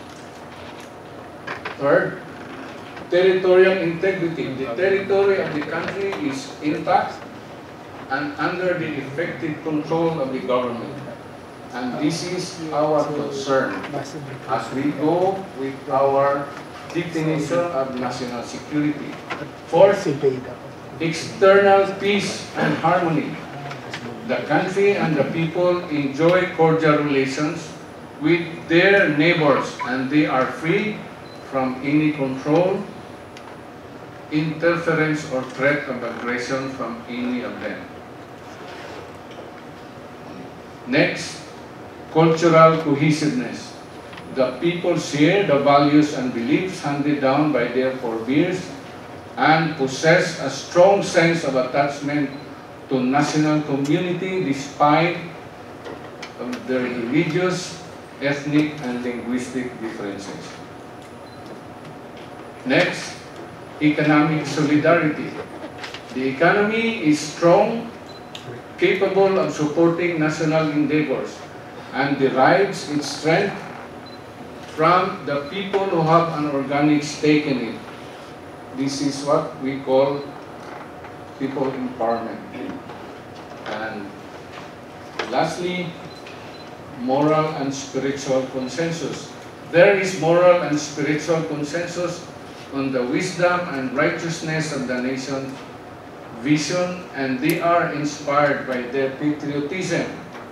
Third, territorial integrity. The territory of the country is intact and under the effective control of the government. And this is our concern as we go with our definition of national security. Fourth, external peace and harmony. The country and the people enjoy cordial relations with their neighbors, and they are free from any control, interference, or threat of aggression from any of them. Next, cultural cohesiveness. The people share the values and beliefs handed down by their forebears and possess a strong sense of attachment to national community despite of their religious, ethnic, and linguistic differences. Next, economic solidarity. The economy is strong, capable of supporting national endeavors, and derives its strength from the people who have an organic stake in it. This is what we call people empowerment. And lastly, moral and spiritual consensus. There is moral and spiritual consensus on the wisdom and righteousness of the nation's vision, and they are inspired by their patriotism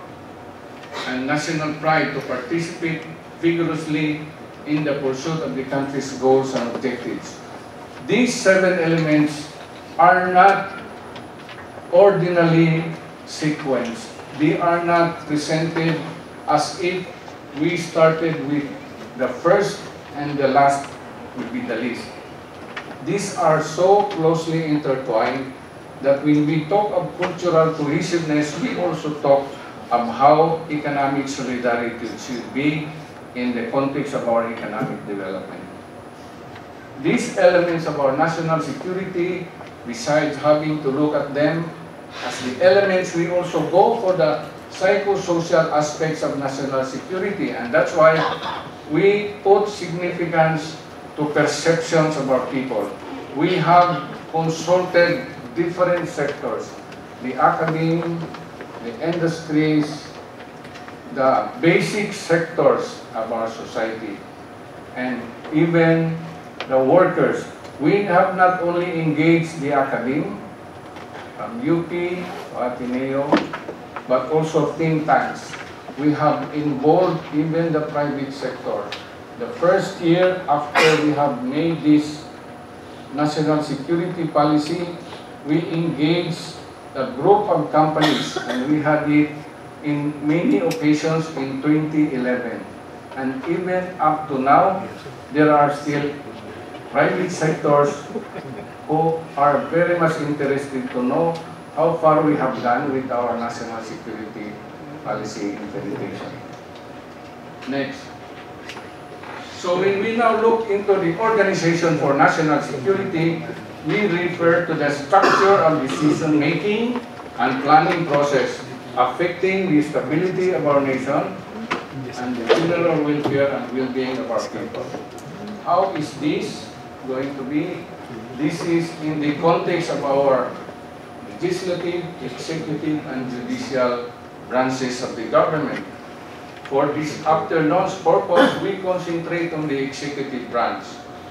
and national pride to participate vigorously in the pursuit of the country's goals and objectives. These seven elements are not ordinarily sequenced. They are not presented as if we started with the first and the last would be the least. These are so closely intertwined that when we talk of cultural cohesiveness, we also talk of how economic solidarity should be in the context of our economic development. These elements of our national security, besides having to look at them as the elements, we also go for the psychosocial aspects of national security, and that's why we put significance to perceptions of our people. We have consulted different sectors, the academy, the industries, the basic sectors of our society, and even the workers. We have not only engaged the academy, from U P, Ateneo, but also think tanks. We have involved even the private sector. The first year after we have made this national security policy, we engaged a group of companies, and we had it in many occasions in twenty eleven. And even up to now, there are still private sectors who are very much interested to know how far we have done with our national security policy implementation. Next. So when we now look into the Organization for National Security, we refer to the structure of decision-making and planning process affecting the stability of our nation and the general welfare and well-being of our people. How is this going to be? This is in the context of our legislative, executive, and judicial branches of the government. For this afternoon's purpose, we concentrate on the executive branch.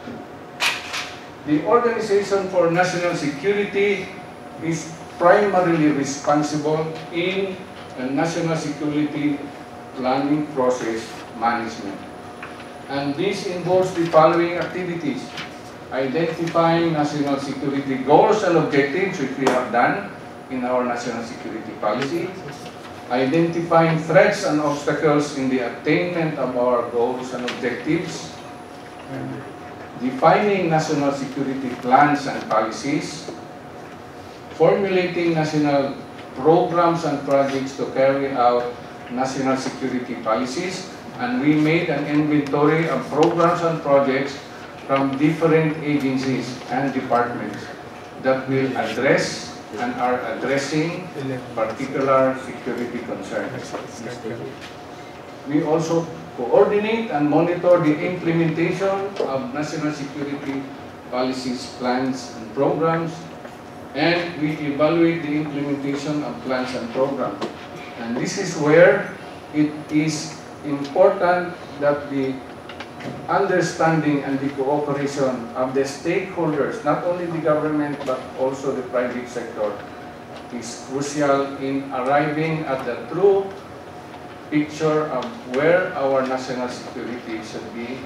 The Organization for National Security is primarily responsible in the national security planning process management. And this involves the following activities: identifying national security goals and objectives, which we have done in our national security policy, identifying threats and obstacles in the attainment of our goals and objectives, defining national security plans and policies, formulating national programs and projects to carry out national security policies, and we made an inventory of programs and projects from different agencies and departments that will address and are addressing particular security concerns. We also coordinate and monitor the implementation of national security policies, plans, and programs, and we evaluate the implementation of plans and programs. And this is where it is important that the understanding and the cooperation of the stakeholders, not only the government but also the private sector, is crucial in arriving at the true picture of where our national security should be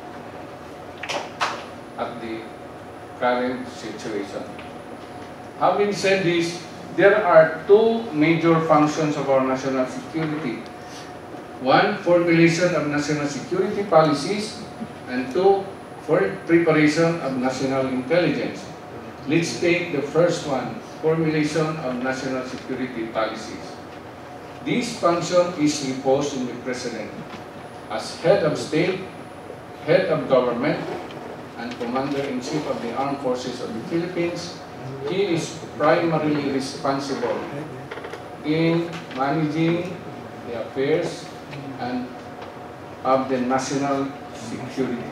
at the current situation. Having said this, there are two major functions of our national security. One, formulation of national security policies, and two, for preparation of national intelligence. Let's take the first one, formulation of national security policies. This function is reposed in the President as head of state, head of government, and Commander-in-Chief of the Armed Forces of the Philippines. He is primarily responsible in managing the affairs and of the national security.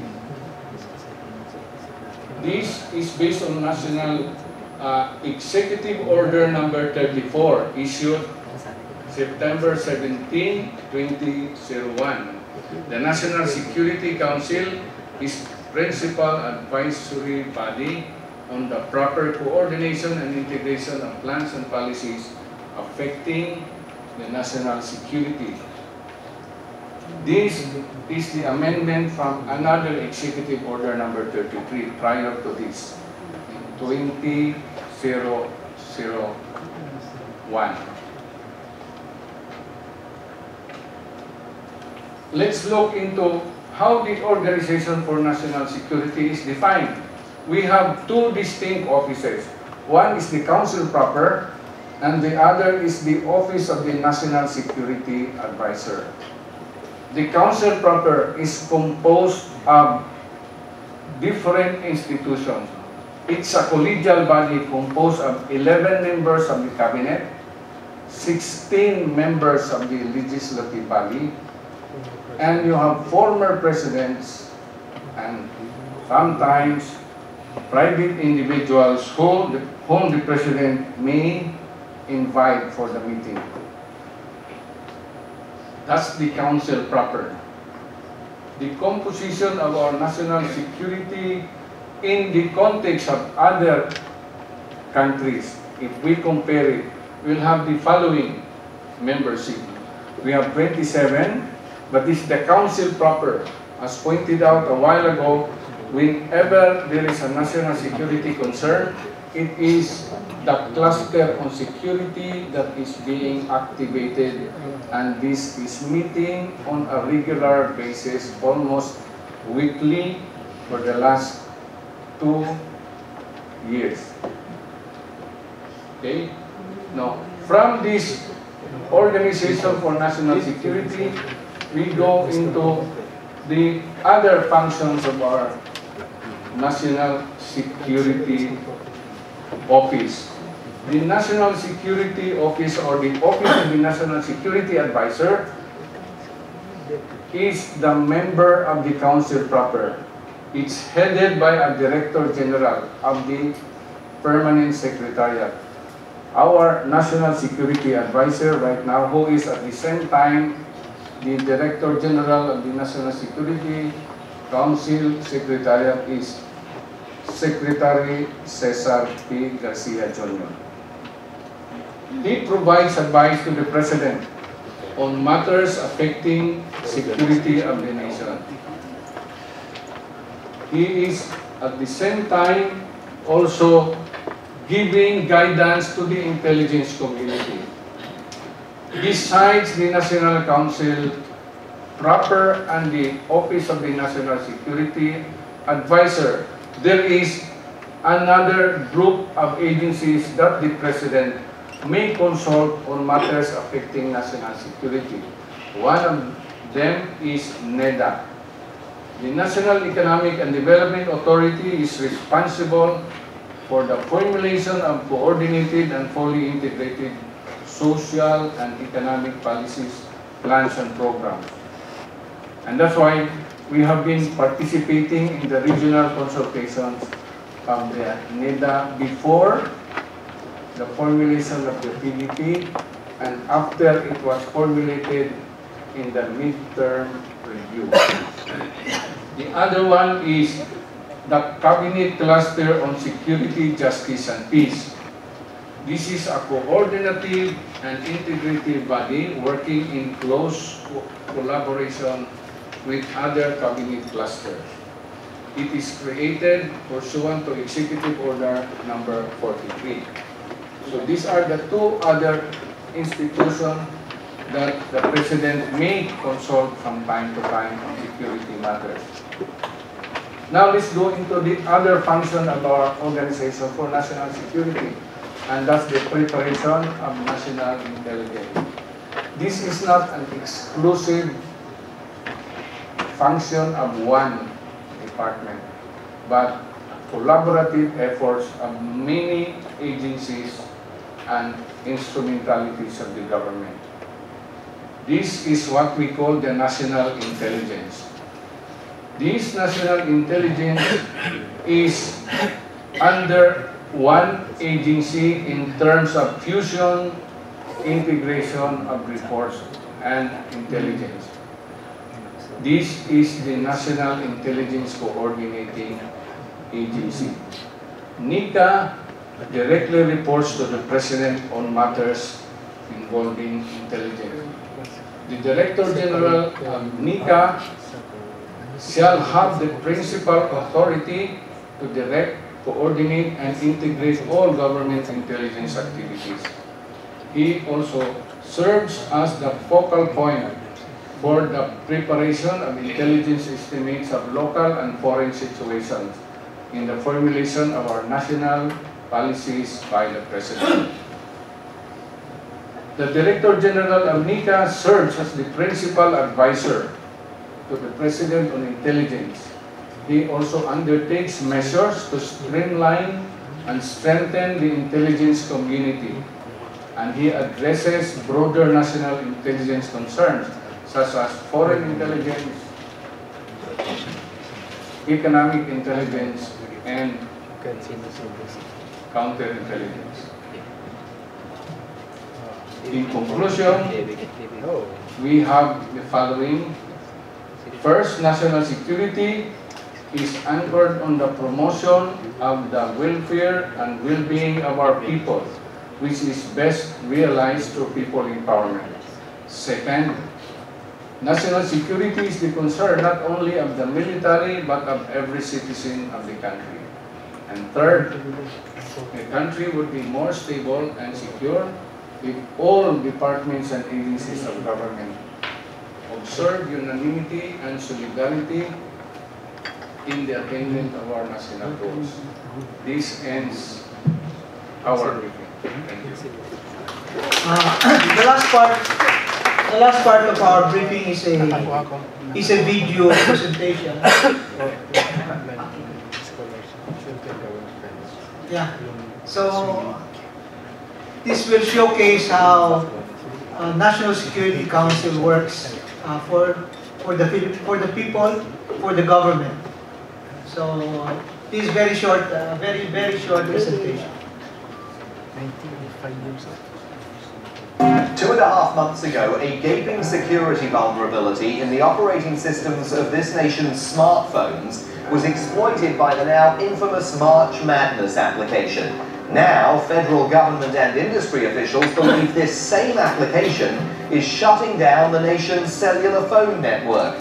This is based on National uh, Executive Order number thirty-four, issued September seventeenth, twenty oh one. The National Security Council is principal advisory body on the proper coordination and integration of plans and policies affecting the national security. This is the amendment from another Executive Order number thirty-three prior to this, in twenty oh one. Let's look into how the Organization for National Security is defined. We have two distinct offices. One is the Council proper, and the other is the Office of the National Security Advisor. The Council proper is composed of different institutions. It's a collegial body composed of eleven members of the Cabinet, sixteen members of the legislative body, and you have former presidents and sometimes private individuals whom the, whom the President may invite for the meeting. That's the Council proper. The composition of our national security in the context of other countries, if we compare it, we'll have the following membership. We have twenty-seven, but this is the Council proper. As pointed out a while ago, whenever there is a national security concern, it is the cluster on security that is being activated, and this is meeting on a regular basis, almost weekly for the last two years. Okay? Now, from this Organization for National Security, we go into the other functions of our National Security Office. The National Security Office, or the Office of the National Security Advisor, is the member of the Council proper. It's headed by a Director General of the Permanent Secretariat. our National Security Advisor right now, who is at the same time the Director General of the National Security Council Secretariat, is Secretary Cesar P. Garcia Junior He provides advice to the President on matters affecting security of the nation. He is at the same time also giving guidance to the intelligence community. Besides the National Council proper and the Office of the National Security Advisor, there is another group of agencies that the President may consult on matters affecting national security. One of them is NEDA. The National Economic and Development Authority is responsible for the formulation of coordinated and fully integrated social and economic policies, plans, and programs. And that's why we have been participating in the regional consultations of the NEDA before the formulation of the P D P and after it was formulated in the midterm review. The other one is the Cabinet Cluster on Security, Justice, and Peace. This is a coordinative and integrative body working in close collaboration with other cabinet clusters. It is created pursuant to Executive Order number forty-three. So these are the two other institutions that the President may consult from time to time on security matters. Now let's go into the other function of our Organization for National Security, and that's the preparation of national intelligence. This is not an exclusive function of one department, but collaborative efforts of many agencies and instrumentalities of the government. This is what we call the national intelligence. This national intelligence is under one agency in terms of fusion, integration of reports and intelligence. This is the National Intelligence Coordinating Agency. NICA directly reports to the President on matters involving intelligence. The Director General of NICA shall have the principal authority to direct, coordinate, and integrate all government intelligence activities. He also serves as the focal point for the preparation of intelligence estimates of local and foreign situations in the formulation of our national policies by the President. The Director General of NICA serves as the principal advisor to the President on intelligence. He also undertakes measures to streamline and strengthen the intelligence community, and he addresses broader national intelligence concerns such as foreign intelligence, economic intelligence, and counterintelligence. In conclusion, we have the following. First, national security is anchored on the promotion of the welfare and well-being of our people, which is best realized through people empowerment. Second, national security is the concern not only of the military but of every citizen of the country. And third, the country would be more stable and secure if all departments and agencies of government observe unanimity and solidarity in the attainment of our national goals. This ends our briefing. Thank you. Uh, the last part, the last part of our briefing is a is a video presentation. Yeah. So this will showcase how uh, National Security Council works uh, for for the for the people, for the government. So uh, this is very short, uh, very very short presentation. Two and a half months ago, a gaping security vulnerability in the operating systems of this nation's smartphones was exploited by the now infamous March Madness application. Now, federal government and industry officials believe this same application is shutting down the nation's cellular phone network.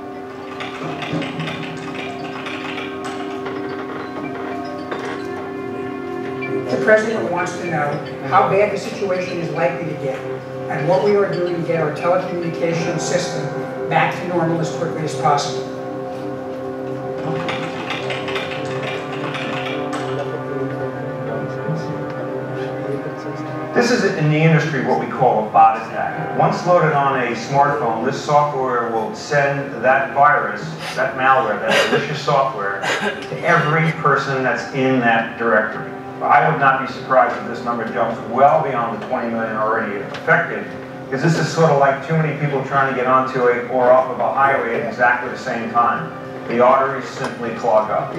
The President wants to know how bad the situation is likely to get and what we are doing to get our telecommunications system back to normal as quickly as possible. This is in the industry what we call a bot attack. Once loaded on a smartphone, this software will send that virus, that malware, that malicious software, to every person that's in that directory. I would not be surprised if this number jumps well beyond the twenty million already affected, because this is sort of like too many people trying to get onto a or off of a highway at exactly the same time. The arteries simply clog up.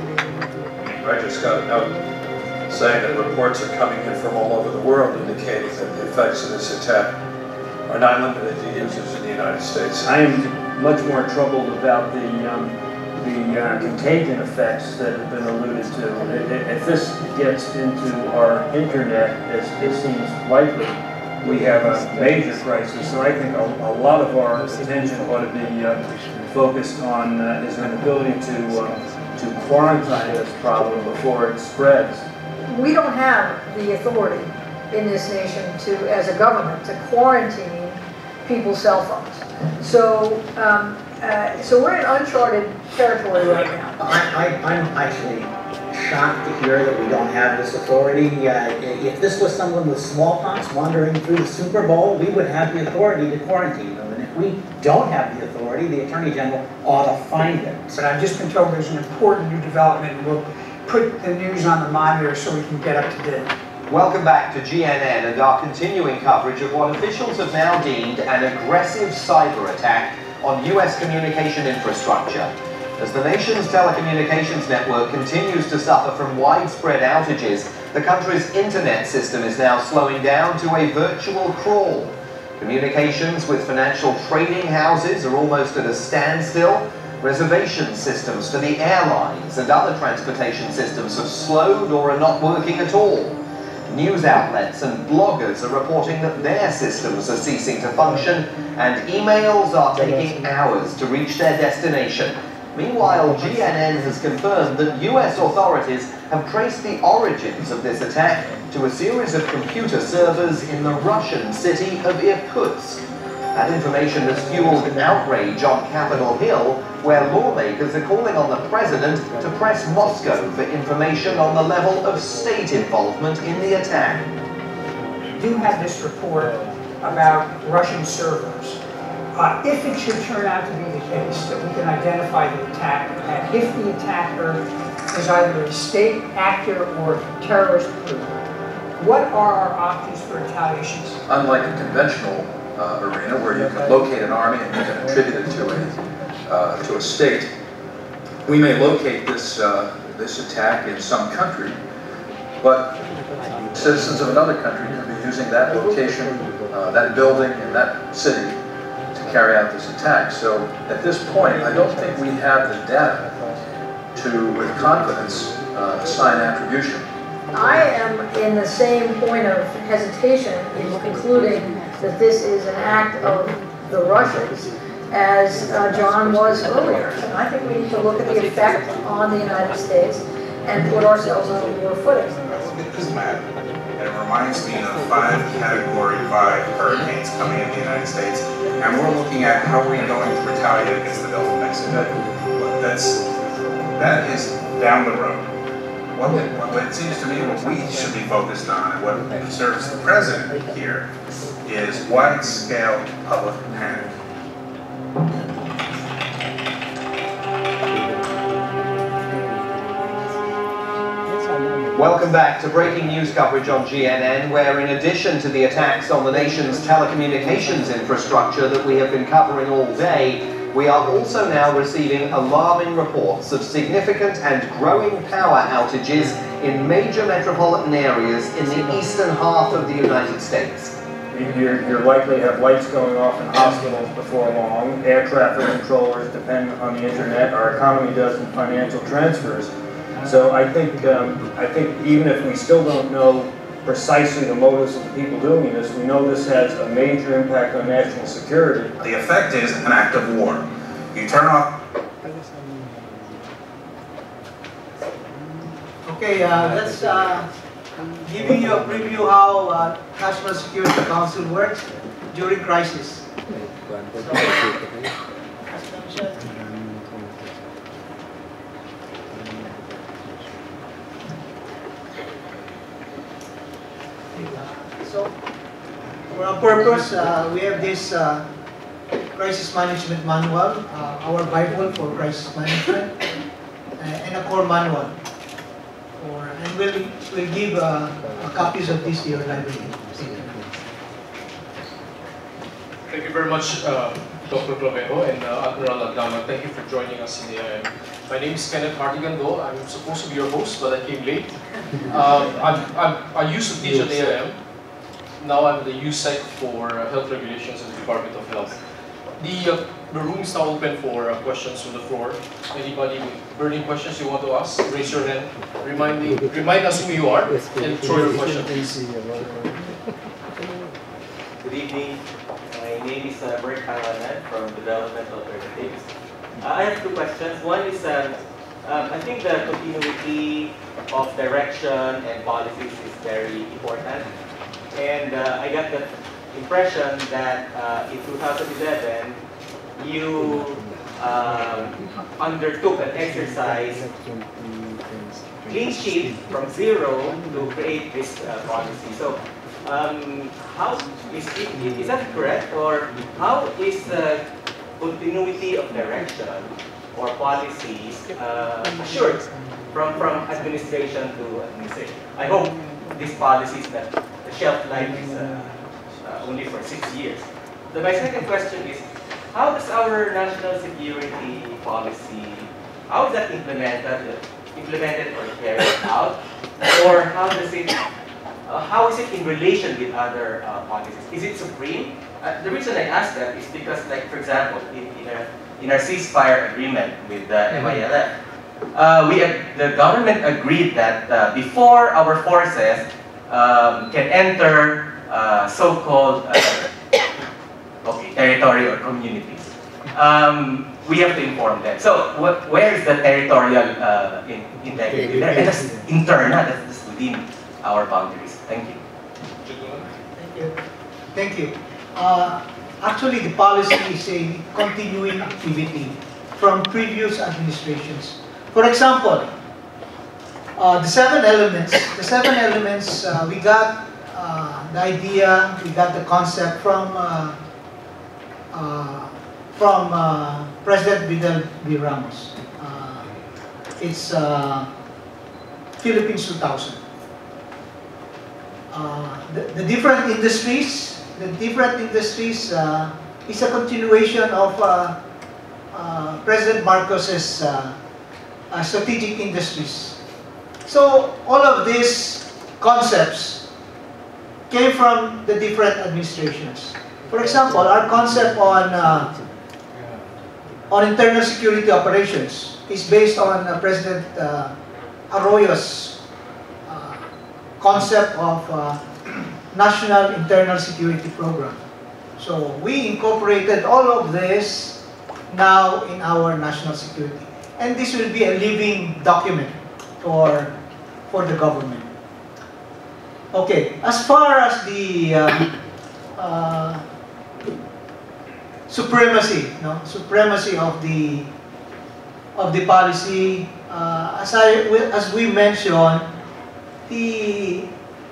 I just got a note saying that reports are coming in from all over the world indicating that the effects of this attack are not limited to users in the United States. I am much more troubled about the um, the uh, contagion effects that have been alluded to. If this gets into our internet, as it seems likely, we have a major crisis. So I think a, a lot of our attention ought to be uh, focused on uh, is an ability to uh, to quarantine this problem before it spreads. We don't have the authority in this nation to, as a government, to quarantine people's cell phones. So, um, uh, so we're in uncharted territory right now. I, I, I'm actually shocked to hear that we don't have this authority. Uh, if this was someone with smallpox wandering through the Super Bowl, we would have the authority to quarantine them. And if we don't have the authority, the Attorney General ought to find it. But I've just been told there's an important new development, and we'll put the news on the monitor so we can get up to date. Welcome back to G N N and our continuing coverage of what officials have now deemed an aggressive cyber attack on U S communication infrastructure. As the nation's telecommunications network continues to suffer from widespread outages, the country's internet system is now slowing down to a virtual crawl. Communications with financial trading houses are almost at a standstill. Reservation systems for the airlines and other transportation systems have slowed or are not working at all. News outlets and bloggers are reporting that their systems are ceasing to function, and emails are taking hours to reach their destination. Meanwhile, G N N has confirmed that U S authorities have traced the origins of this attack to a series of computer servers in the Russian city of Irkutsk. That information has fueled outrage on Capitol Hill, where lawmakers are calling on the president to press Moscow for information on the level of state involvement in the attack. We do have this report about Russian servers. Uh, if it should turn out to be the case that we can identify the attacker, and if the attacker is either a state actor or a terrorist group, what are our options for retaliation? Unlike a conventional uh, arena where you can locate an army and you can attribute it to a uh, to a state, we may locate this uh, this attack in some country, but citizens of another country can be using that location, uh, that building, and that city to carry out this attack. So at this point, I don't think we have the data to, with confidence, uh, assign attribution. I am in the same point of hesitation in concluding that this is an act of the Russians, as uh, John was earlier. And I think we need to look at the effect on the United States and put ourselves on a war footing. Look at this map, and it reminds me of five Category five hurricanes coming into the United States, and we're looking at how we're going to retaliate against the Gulf of Mexico. That's, that is down the road. What, what it seems to me what we should be focused on, and what serves the president here, is wide-scale public panic. Welcome back to breaking news coverage on G N N, where in addition to the attacks on the nation's telecommunications infrastructure that we have been covering all day, we are also now receiving alarming reports of significant and growing power outages in major metropolitan areas in the eastern half of the United States. You're, you're likely to have lights going off in hospitals before long. Air traffic controllers depend on the internet. Our economy does in financial transfers. So I think, um, I think even if we still don't know precisely the motives of the people doing this, we know this has a major impact on national security. The effect is an act of war. You turn off. Okay, uh, let's uh, giving you a preview how uh, National Security Council works during crisis. So, for our purpose, uh, we have this uh, crisis management manual, uh, our Bible for crisis management, uh, and a core manual. Or, and we'll, we'll give uh, copies of this to your library. Thank you very much, uh, Doctor Clavejo and uh, Admiral Agdamag. Thank you for joining us in the I M. My name is Kenneth Hartigando. I'm supposed to be your host, but I came late. Um, I'm, I'm, I used to teach at A I M. Now I'm the U S E C for uh, Health Regulations at the Department of Health. The, uh, the room is now open for uh, questions from the floor. Anybody with burning questions you want to ask, raise your hand. Remind, me, remind us who you are and throw your question, please. Good evening. My name is uh, Bert Pangalan from Development Alternatives. Uh, I have two questions. One is, um, um, I think the continuity of direction and policies is very important. And uh, I got the impression that uh, in two thousand eleven, you um, undertook an exercise, clean sheet from zero to create this uh, policy. So, um, how is, it, is that correct? Or how is the continuity of direction or policies uh, assured from, from administration to administration? I hope this policy is not, the shelf life is uh, uh, only for six years. So my second question is, how does our national security policy, how is that implemented, implemented or carried out? Or how does it, uh, how is it in relation with other uh, policies? Is it supreme? Uh, the reason I ask that is because, like, for example, in, in, a, in our ceasefire agreement with the M I L F, uh, we, the government agreed that uh, before our forces um, can enter uh, so-called uh, okay, territory or communities, um, we have to inform them. So, what, where is the territorial uh, in, integrity there? And that's internal, that's, that's within our boundaries. Thank you. Thank you. Thank you. Uh, actually, the policy is a continuing activity from previous administrations. For example, uh, the seven elements, the seven elements, uh, we got uh, the idea, we got the concept from uh, uh, from uh, President Fidel V. Ramos. Uh, it's uh, Philippines two thousand. Uh, the, the different industries, the different industries uh, is a continuation of uh, uh, President Marcos's uh, uh, strategic industries. So all of these concepts came from the different administrations. For example, our concept on uh, on internal security operations is based on uh, President uh, Arroyo's uh, concept of uh, National Internal Security Program. So we incorporated all of this now in our national security. And this will be a living document for, for the government. Okay, as far as the uh, uh, supremacy, no, supremacy of the of the policy, uh, as I as we mentioned, the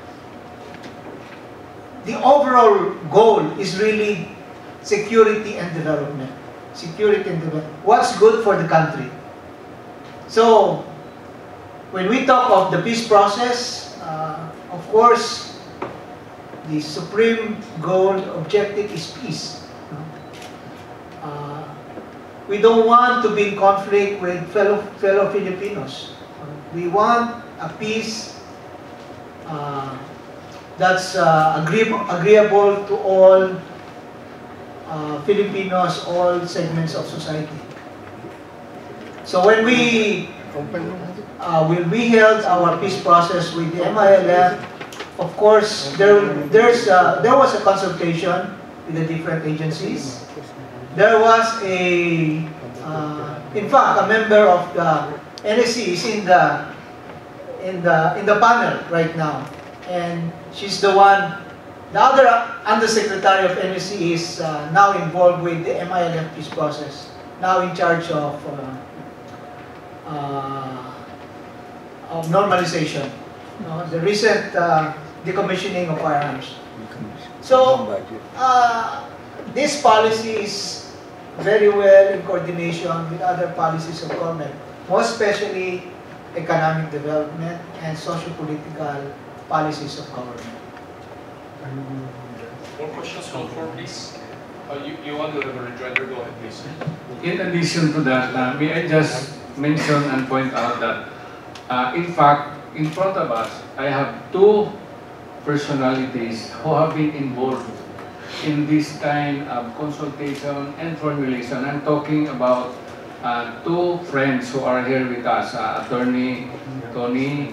the overall goal is really security and development. Security and development. What's good for the country? So, when we talk of the peace process, uh, of course, the supreme goal, objective is peace. Uh, we don't want to be in conflict with fellow, fellow Filipinos. We want a peace uh, that's uh, agreeable, agreeable to all uh, Filipinos, all segments of society. So when we uh, when we held our peace process with the M I L F, of course there there's uh, there was a consultation with the different agencies. There was a uh, in fact a member of the N S C is in the in the in the panel right now, and she's the one. The other Undersecretary of N S C is uh, now involved with the M I L F peace process, now in charge of uh, uh, of normalization, you know, the recent uh, decommissioning of firearms. So uh, this policy is very well in coordination with other policies of government, most especially economic development and socio-political policies of government. More questions from the floor, please. Uh, you, you want to have a rejoinder? Go ahead, please. In addition to that, uh, may I just mention and point out that, uh, in fact, in front of us, I have two personalities who have been involved in this kind of consultation and formulation. I'm talking about uh, two friends who are here with us, uh, Attorney Tony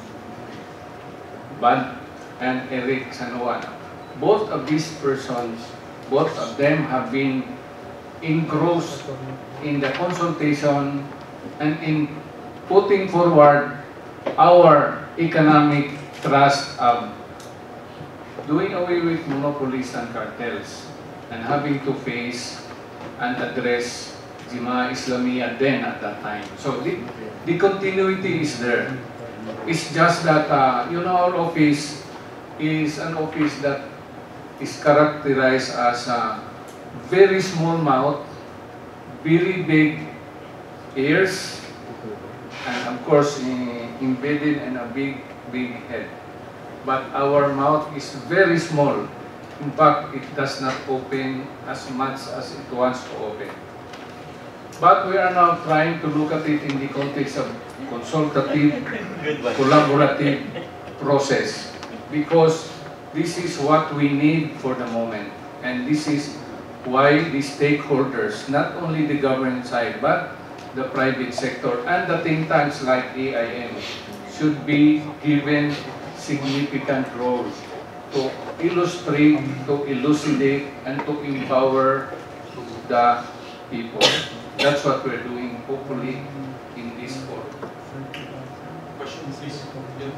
Bad and Eric Sanoan. Both of these persons, both of them have been engrossed in the consultation and in putting forward our economic thrust of doing away with monopolies and cartels and having to face and address Jemaah Islamiyah then at that time. So the, the continuity is there. It's just that, uh, you know, our office is an office that is characterized as a very small mouth, very big ears, and of course uh, embedded in a big, big head. But our mouth is very small. In fact, it does not open as much as it wants to open. But we are now trying to look at it in the context of consultative, collaborative process, because this is what we need for the moment. And this is why the stakeholders, not only the government side, but the private sector and the think tanks like A I M should be given significant roles to illustrate, to elucidate, and to empower the people. That's what we're doing, hopefully, in this forum. Questions, please. Yeah.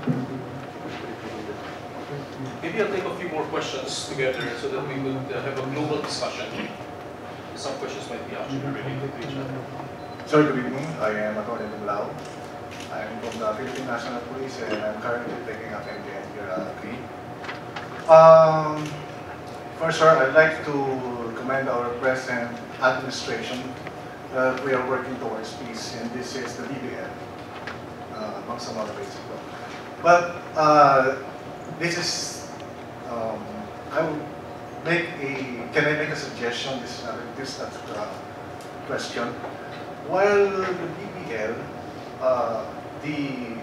Maybe I'll take a few more questions together so that we would uh, have a global discussion. Some questions might be actually related to each other. Sir, good evening. I am Atty. Tuglao. I'm from the Philippine National Police and I'm currently taking up M P N here at Cree. Um, first, sir, I'd like to commend our present administration that uh, we are working towards peace, and this is the B B L, uh, among some other ways. But uh, this is Um, I would make a, can I make a suggestion? This is not, this is not a question. While the B B L, uh, the,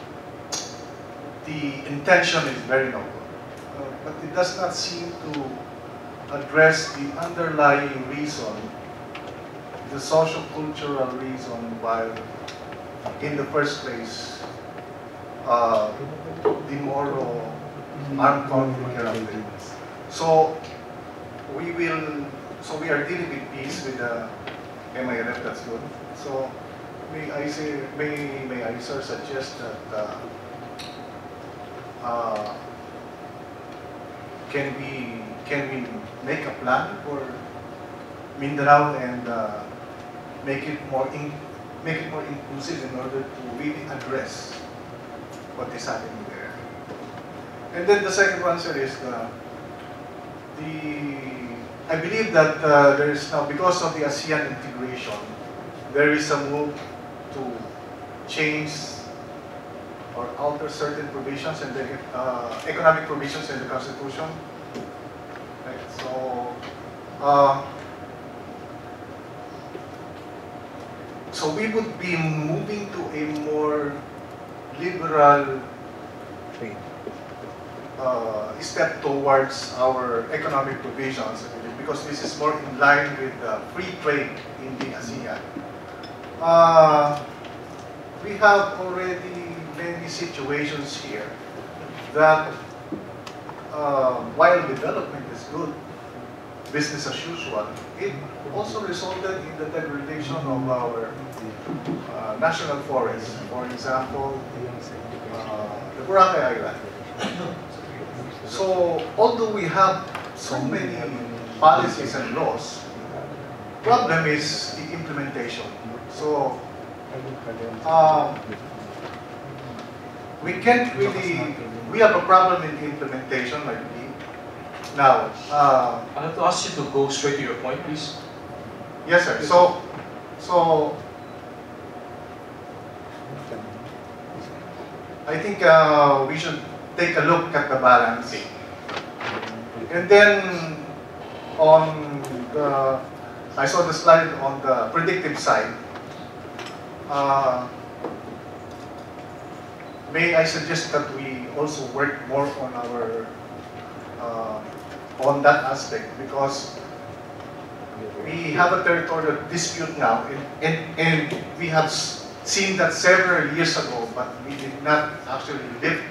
the intention is very noble, uh, but it does not seem to address the underlying reason, the social-cultural reason why, in the first place, uh, the moral armed conflict erupted. So we will, so we are dealing with peace with the M I L F. That's good. So may I say, may may I sir suggest that uh, uh, can we can we make a plan for Mindanao and uh, make it more in, make it more inclusive in order to really address what is happening there. And then the second one, sir, is the, the I believe that uh, there is now, because of the ASEAN integration, there is a move to change or alter certain provisions and the uh, economic provisions in the Constitution. Right? So, uh, so we would be moving to a more liberal uh, step towards our economic provisions, because this is more in line with the free trade in the ASEAN. Uh, we have already many situations here that uh, while development is good, business as usual, it also resulted in the degradation of our uh, national forests. For example, uh, the Boracay Island. So, although we have so many policies and laws, problem is the implementation. So, um, we can't really, we have a problem in the implementation, I believe. Now, uh, I'll have to ask you to go straight to your point, please. Yes, sir. So, so I think uh, we should take a look at the balance. And then on the, I saw the slide on the predictive side. Uh, may I suggest that we also work more on our uh, on that aspect, because we have a territorial dispute now, and, and, and we have seen that several years ago, but we did not actually lift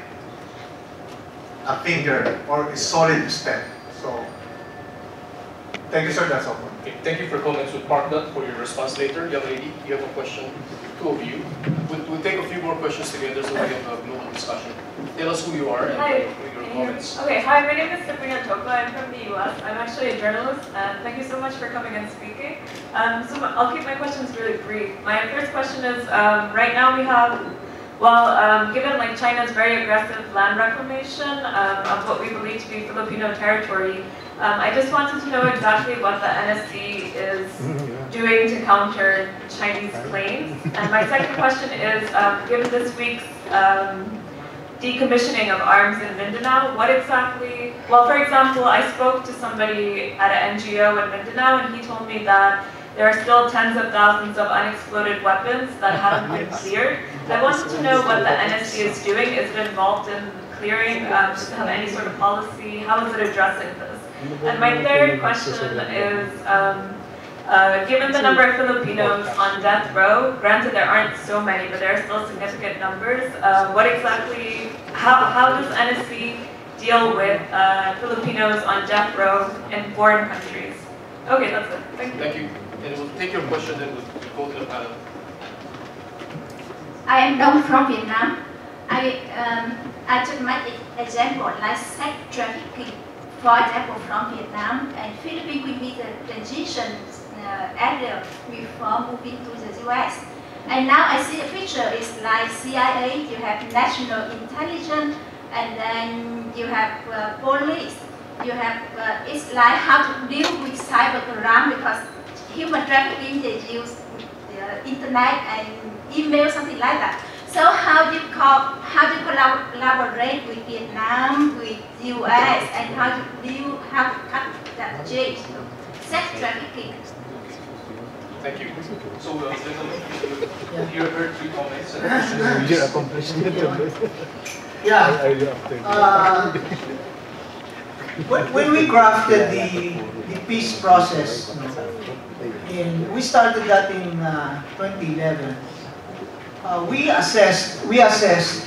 a finger or a solid step. So, thank you, sir. That's all. Okay, thank you for comments. We'll park that for your response later. Young lady, you have a question? Two of you. We'll, we'll take a few more questions together so we have a global discussion. Tell us who you are and Hi. your comments. Okay, hi, my name is Sabrina Toka. I'm from the U S. I'm actually a journalist, and thank you so much for coming and speaking. Um, so I'll keep my questions really brief. My first question is, um, right now we have, well, um, given like China's very aggressive land reclamation um, of what we believe to be Filipino territory, um, I just wanted to know exactly what the N S C is doing to counter Chinese claims. And my second question is, um, given this week's um, decommissioning of arms in Mindanao, what exactly, well, for example, I spoke to somebody at an N G O in Mindanao, and he told me that there are still tens of thousands of unexploded weapons that haven't been cleared. I wanted to know what the N S C is doing. Is it involved in clearing? Um, does it have any sort of policy? How is it addressing this? And my third question is, um, Uh, given the number of Filipinos on death row, granted there aren't so many, but there are still significant numbers, uh, what exactly, how, how does N S C deal with uh, Filipinos on death row in foreign countries? Okay, that's it. Thank you. Thank you. And we'll take your question, then we'll go to the panel. I am Dong from Vietnam. I, um, I took my example like sex trafficking, for example, from Vietnam, and Philippines will be the transition Uh, area before moving to the U S. And now I see the picture is like C I A, you have national intelligence, and then you have uh, police. You have, uh, it's like how to deal with cybercrime, because human trafficking, they use the internet and email, something like that. So how do you call, how do you collaborate with Vietnam, with U S, and how to deal, how to cut that change to sex trafficking? Thank you. So, uh, you heard three comments. You accomplished it. Yeah. Uh, when, when we crafted the, the peace process, in, we started that in uh, twenty eleven. Uh, we assessed, we assessed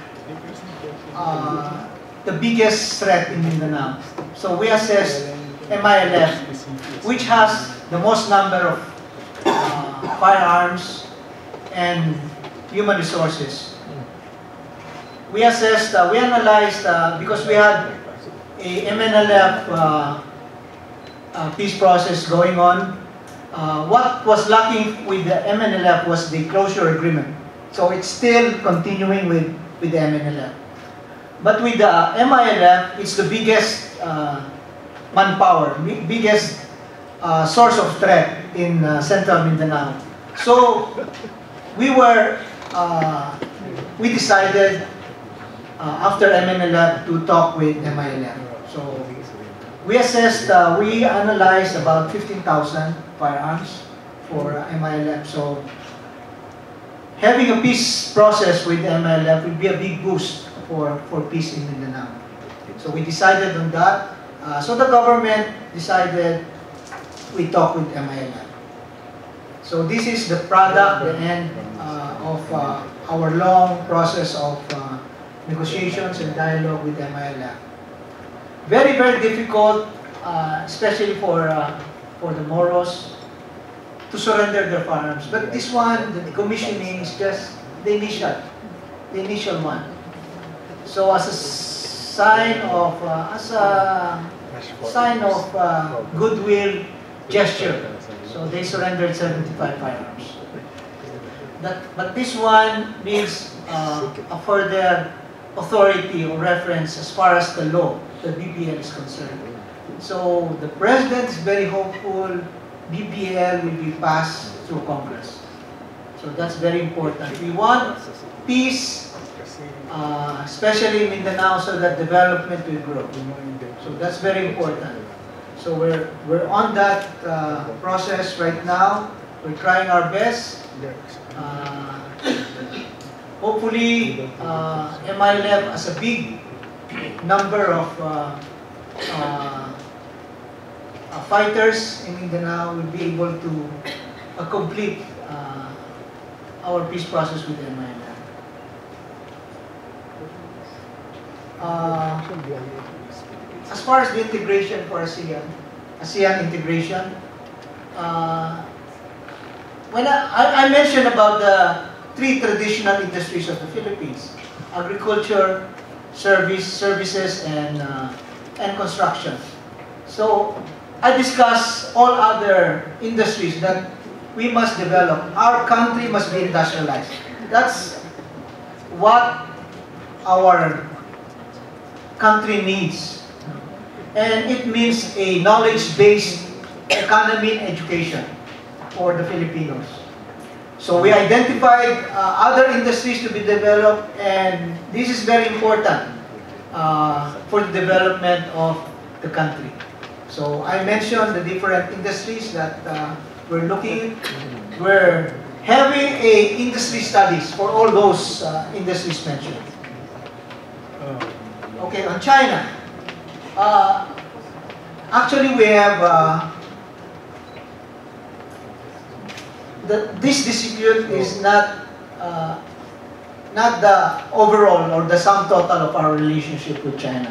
uh, the biggest threat in Mindanao. So we assessed M I L F, which has the most number of Uh, firearms and human resources. We assessed, uh, we analyzed, uh, because we had a M N L F uh, uh, peace process going on. Uh, what was lacking with the M N L F was the closure agreement. So it's still continuing with, with the M N L F. But with the M I L F, it's the biggest uh, manpower, biggest Uh, source of threat in uh, central Mindanao. So we were, uh, we decided uh, after M N L F to talk with M I L F. So we assessed, uh, we analyzed about fifteen thousand firearms for uh, M I L F. So having a peace process with M I L F will be a big boost for, for peace in Mindanao. So we decided on that. Uh, so the government decided we talk with M I L F. So this is the product, the end uh, of uh, our long process of uh, negotiations and dialogue with M I L F. Very, very difficult, uh, especially for, uh, for the Moros, to surrender their firearms. But this one, the decommissioning is just the initial, the initial one. So as a sign of, uh, as a sign of uh, goodwill gesture, so they surrendered seventy-five firearms. That, but this one needs uh, a further authority or reference as far as the law, the B B L is concerned. So the President is very hopeful B B L will be passed through Congress. So that's very important. We want peace, uh, especially in Mindanao, so that development will grow. So that's very important. So we're, we're on that uh, process right now. We're trying our best. Uh, hopefully, uh, M I L F as a big number of uh, uh, uh, fighters in Mindanao will be able to uh, complete uh, our peace process with M I L F. Uh, as far as the integration for ASEAN, ASEAN integration, uh, when I, I mentioned about the three traditional industries of the Philippines: agriculture, service, services, and uh, and construction. So I discussed all other industries that we must develop. Our country must be industrialized. That's what our country needs. And it means a knowledge-based economy and education for the Filipinos. So we identified uh, other industries to be developed, and this is very important uh, for the development of the country. So I mentioned the different industries that uh, we're looking at. We're having a industry studies for all those uh, industries mentioned. Okay, on China. Uh, actually, we have uh, the, this dispute is not uh, not the overall or the sum total of our relationship with China.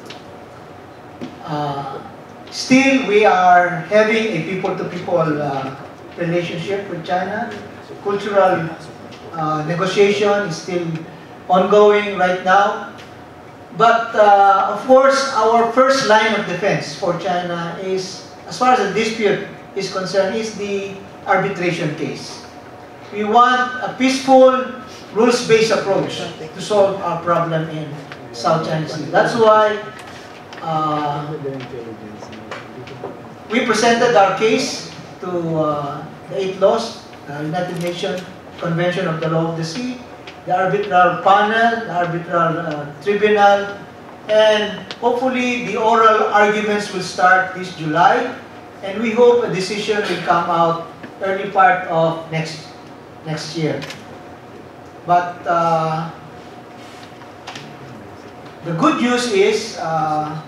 Uh, still, we are having a people-to-people uh, relationship with China. Cultural uh, negotiation is still ongoing right now. But, uh, of course, our first line of defense for China is, as far as the dispute is concerned, is the arbitration case. We want a peaceful, rules-based approach to solve our problem in South China Sea. That's why uh, we presented our case to uh, the eight laws, the United Nations Convention of the Law of the Sea, the arbitral panel, the arbitral uh, tribunal, and hopefully the oral arguments will start this July, and we hope a decision will come out early part of next next year. But uh, the good news is uh,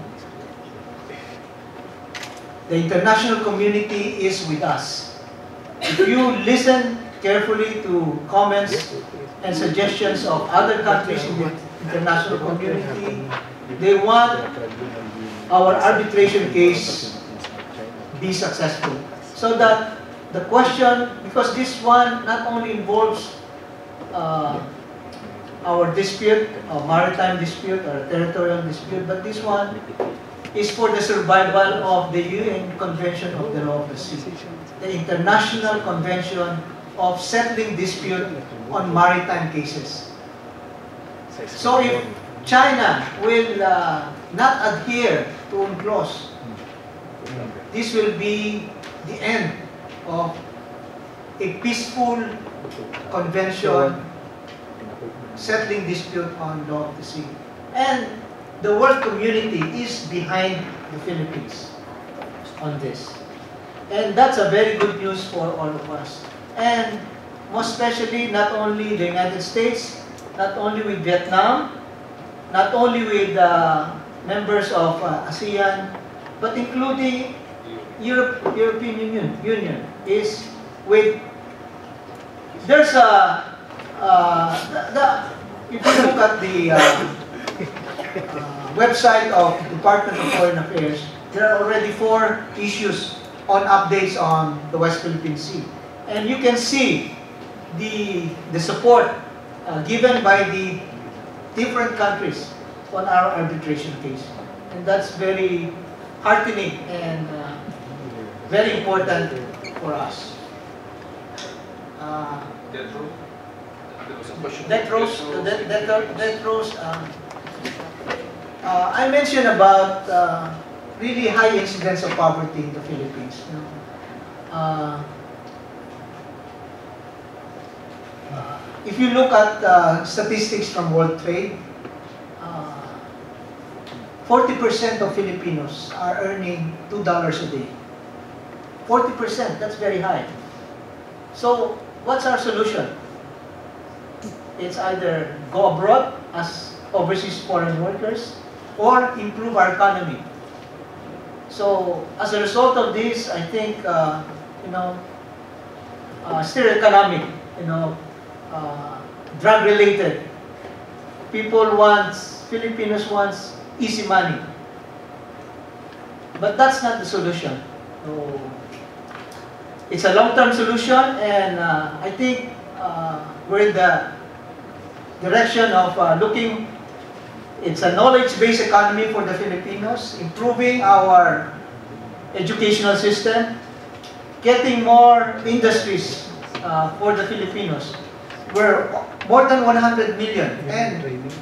the international community is with us. If you listen carefully to comments and suggestions of other countries in the international community, they want our arbitration case be successful. So that the question, because this one not only involves uh, our dispute, a maritime dispute or a territorial dispute, but this one is for the survival of the U N Convention of the Law of the Sea, the International Convention of settling dispute on maritime cases. So if China will uh, not adhere to UNCLOS, this will be the end of a peaceful convention settling dispute on law of the sea. And the world community is behind the Philippines on this. And that's a very good news for all of us. And most especially not only the United States, not only with Vietnam, not only with uh, members of uh, ASEAN, but including Europe, European Union, Union is with, there's a, uh, the, the, if you look at the uh, uh, website of Department of Foreign Affairs, there are already four issues on updates on the West Philippine Sea. And you can see the, the support uh, given by the different countries on our arbitration case. And that's very heartening and uh, very important for us. Uh, Death row? There was a question. Death rows, death, death, death rows, um, uh, I mentioned about uh, really high incidence of poverty in the Philippines. You know? uh, uh, if you look at uh, statistics from World Trade, forty percent of Filipinos are earning two dollars a day. forty percent, that's very high. So, what's our solution? It's either go abroad as overseas foreign workers or improve our economy. So, as a result of this, I think, uh, you know, uh, still economic, you know, uh, drug-related. People want, Filipinos wants easy money. But that's not the solution. So, it's a long-term solution, and uh, I think uh, we're in the direction of uh, looking, it's a knowledge-based economy for the Filipinos, improving our educational system, getting more industries uh, for the Filipinos. We're more than one hundred million, and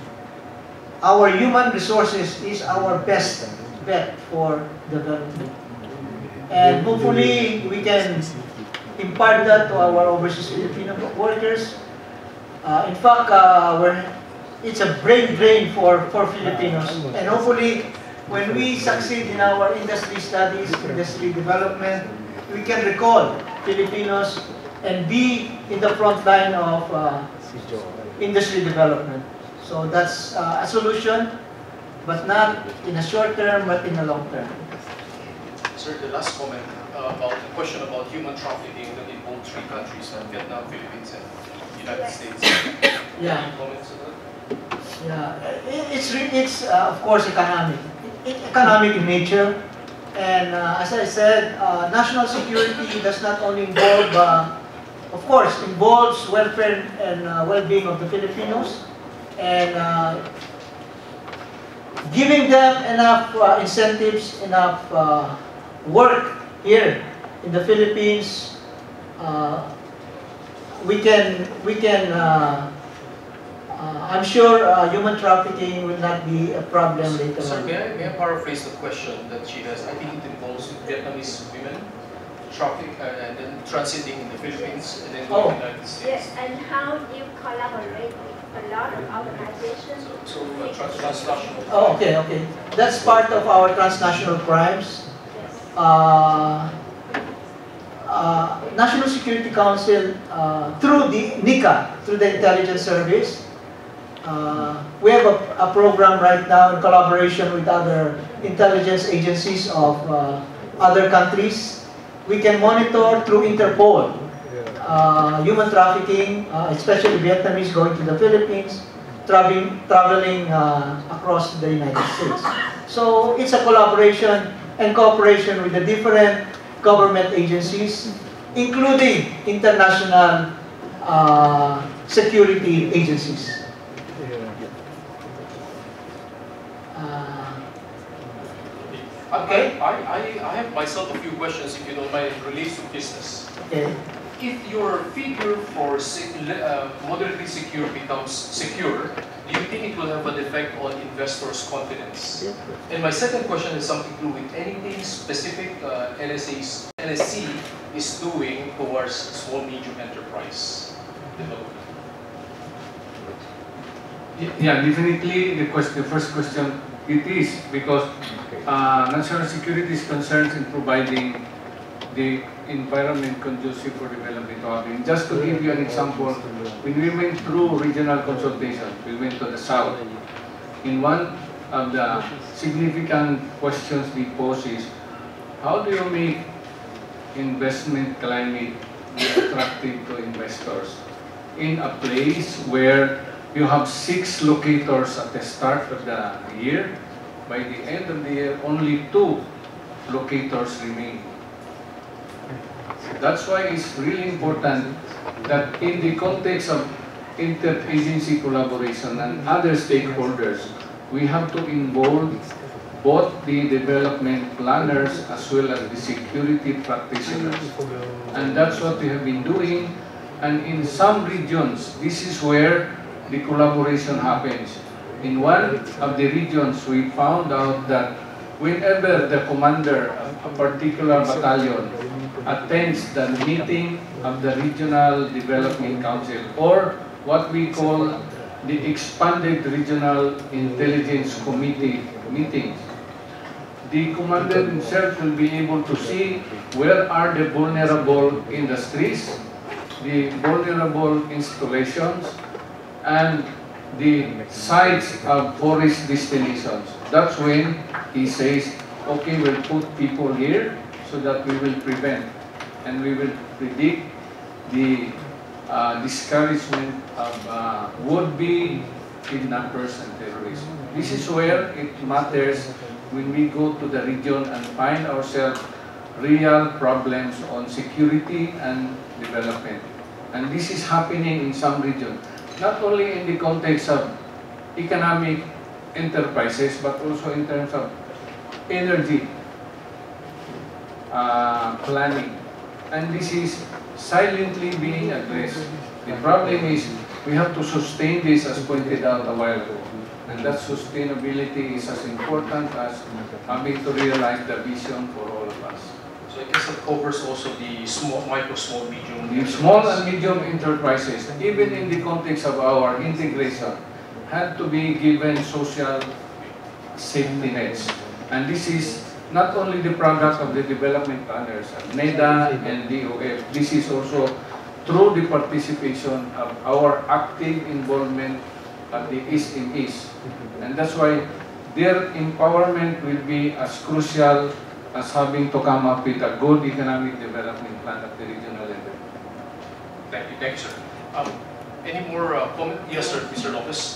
our human resources is our best bet for development. And hopefully we can impart that to our overseas Filipino workers. Uh, in fact, uh, we're, it's a brain drain for, for Filipinos. And hopefully, when we succeed in our industry studies, industry development, we can recall Filipinos and be in the front line of uh, industry development. So that's uh, a solution, but not in a short term, but in a long term. Sir, the last comment uh, about the question about human trafficking that involved three countries, uh, Vietnam, Philippines, and United States. Yeah. Any comments on that? Yeah, it's it's uh, of course economic, it, economic in nature, and uh, as I said, uh, national security does not only involve, uh, of course, involves welfare and uh, well-being of the Filipinos, and uh, giving them enough uh, incentives, enough uh, work here in the Philippines. Uh, we can we can. Uh, Uh, I'm sure uh, human trafficking will not be a problem later Sir, on. may I, may I paraphrase the question that she has? I think it involves Vietnamese women traffic uh, and then transiting in the Philippines and then going Oh. to the United States. Yes, and how you collaborate with a lot of organizations. So, uh, trans transnational. Oh, okay, okay. That's part of our transnational crimes. Uh, uh, National Security Council, uh, through the N I C A, through the Intelligence Service, Uh, we have a, a program right now in collaboration with other intelligence agencies of uh, other countries. We can monitor through Interpol uh, human trafficking, uh, especially Vietnamese going to the Philippines, traveling, traveling uh, across the United States. So it's a collaboration and cooperation with the different government agencies, including international uh, security agencies. Okay. I, I, I have myself a few questions, if you don't mind, related to business. Okay. If your figure for sec uh, moderately secure becomes secure, do you think it will have an effect on investors' confidence? And my second question has something to do with anything specific uh, N S A's, N S C is doing towards small medium enterprise development. Yeah, definitely the, question, the first question, it is because uh, national security is concerned in providing the environment conducive for development to happen. Just to give you an example, when we went through regional consultation, we went to the south. In one of the significant questions we pose is, how do you make investment climate be attractive to investors in a place where you have six locators at the start of the year? By the end of the year, only two locators remain. That's why it's really important that in the context of interagency collaboration and other stakeholders, we have to involve both the development planners as well as the security practitioners. And that's what we have been doing. And in some regions, this is where the collaboration happens. In one of the regions, we found out that whenever the commander of a particular battalion attends the meeting of the Regional Development Council, or what we call the Expanded Regional Intelligence Committee meetings, the commander himself will be able to see where are the vulnerable industries, the vulnerable installations, and the sites of forest destinations. That's when he says, okay, we'll put people here so that we will prevent and we will predict the uh, discouragement of uh, would-be kidnappers and terrorists. This is where it matters when we go to the region and find ourselves real problems on security and development. And this is happening in some regions. Not only in the context of economic enterprises, but also in terms of energy uh, planning. And this is silently being addressed. The problem is we have to sustain this, as pointed out a while ago. And that sustainability is as important as having to realize the vision for all of us. So I guess that covers also the small, micro, small, medium. The small and medium enterprises, even in the context of our integration, had to be given social safety nets. And this is not only the product of the development planners, NEDA and D O F. This is also through the participation of our active involvement at the S M Es. And that's why their empowerment will be as crucial as having to come up with a good economic development plan at the regional level. Thank you, thank you, sir. Um, any more uh, comment? Yes, sir, Mister Lopez.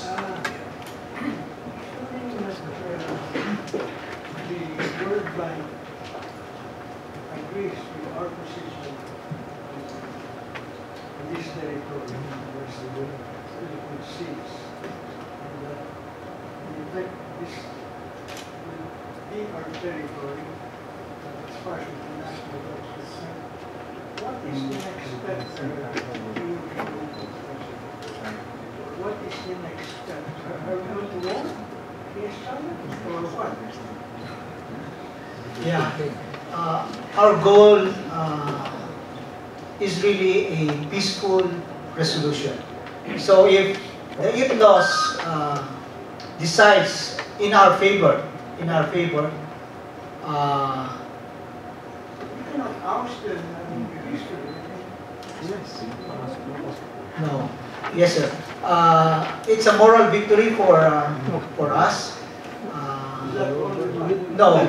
The World Bank agrees with our position on this territory, where the Philippine seas. And uh, in fact, this will be our territory. As far as international law is concerned, what is the next step that you can do? What is the next step? Are we going to war against China or what? Yeah, uh, our goal uh, is really a peaceful resolution. So if the I T L O S uh, decides in our favor, in our favor, uh, cannot oust them and peacefully. Yes. No. Yes, sir. Uh, it's a moral victory for uh, for us. Uh, no.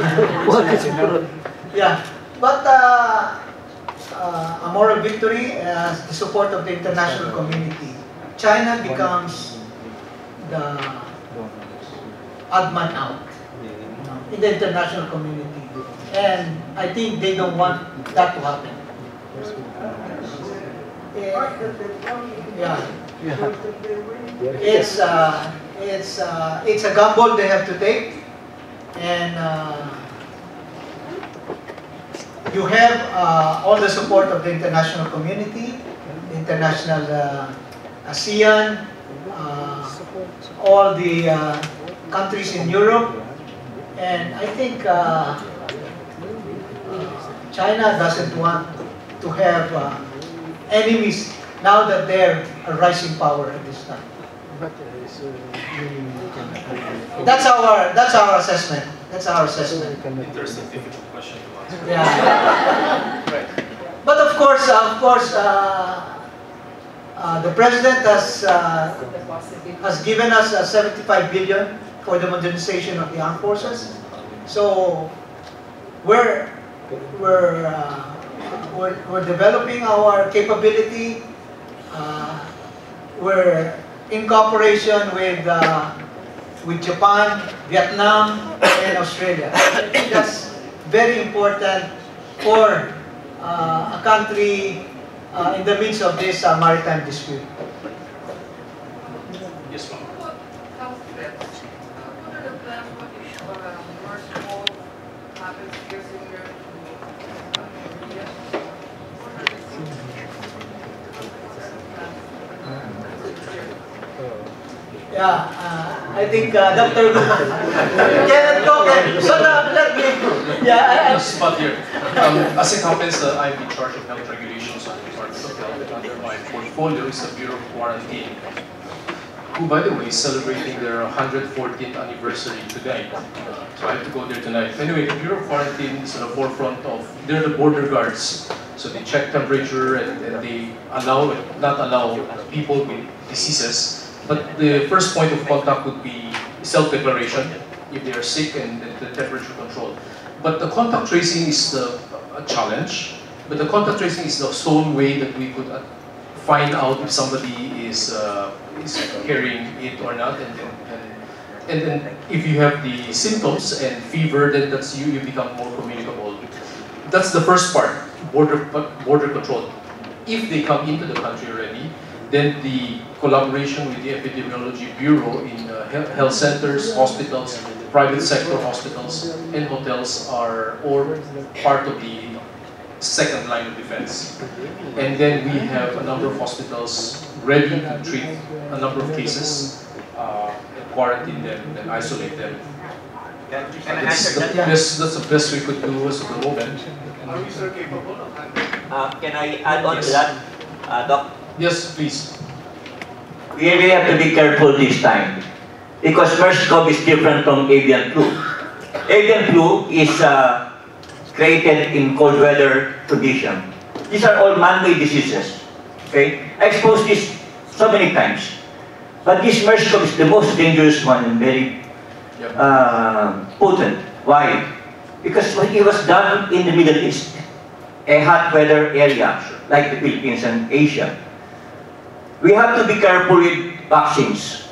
Yeah, but uh, uh, a moral victory as the support of the international community. China becomes the odd man out in the international community. And I think they don't want that to happen. Yeah. It's uh, it's uh, it's a gamble they have to take, and uh, you have uh, all the support of the international community, the international uh, ASEAN, uh, all the uh, countries in Europe, and I think. Uh, China doesn't want to have uh, enemies now that they're a rising power at this time. That's our that's our assessment. That's our assessment. Interesting, difficult question to answer. Yeah. Right. But of course, uh, of course, uh, uh, the president has uh, has given us uh, seventy-five billion for the modernization of the armed forces. So we're we're uh, we're, we're developing our capability. Uh, we're in cooperation with uh, with Japan, Vietnam, and Australia. I think that's very important for uh, a country uh, in the midst of this uh, maritime dispute. Yes, ma'am. What are the plans? What if uh, North Pole happens here similar to Korea? What are the Yeah, uh, I think uh, Doctor Kenneth Cohen, so now let me, yeah, I, I, spot here. Um, as it happens, uh, I'm in charge of health regulations at the Department of Health. Under my portfolio is the Bureau of Quarantine, who, by the way, is celebrating their one hundred fourteenth anniversary tonight. So I have to go there tonight. Anyway, the Bureau of Quarantine is at the forefront of, they're the border guards. So they check temperature and, and they allow, not allow people with diseases. But the first point of contact would be self-declaration if they are sick and the, the temperature control. But the contact tracing is the, a challenge. But the contact tracing is the sole way that we could uh, find out if somebody is uh, is carrying it or not. And then, and, and then if you have the symptoms and fever, then that's you, you become more communicable. That's the first part, border border control. If they come into the country already, then the collaboration with the Epidemiology Bureau in uh, health centers, hospitals, private sector hospitals, and hotels are all part of the second line of defense. And then we have a number of hospitals ready to treat a number of cases, uh, and quarantine them and isolate them. Can, can I That's answer the that? best, that's the best we could do as of the moment. Are we still capable of handling? Uh, can I add on to that, uh, Doc? Yes, please. We really have to be careful this time because MERS-CoV is different from avian flu. Avian flu is uh, created in cold weather condition. These are all man-made diseases. Okay, I exposed this so many times, but this MERS-CoV is the most dangerous one and very uh, potent. Why? Because when it was done in the Middle East, a hot weather area like the Philippines and Asia. We have to be careful with vaccines.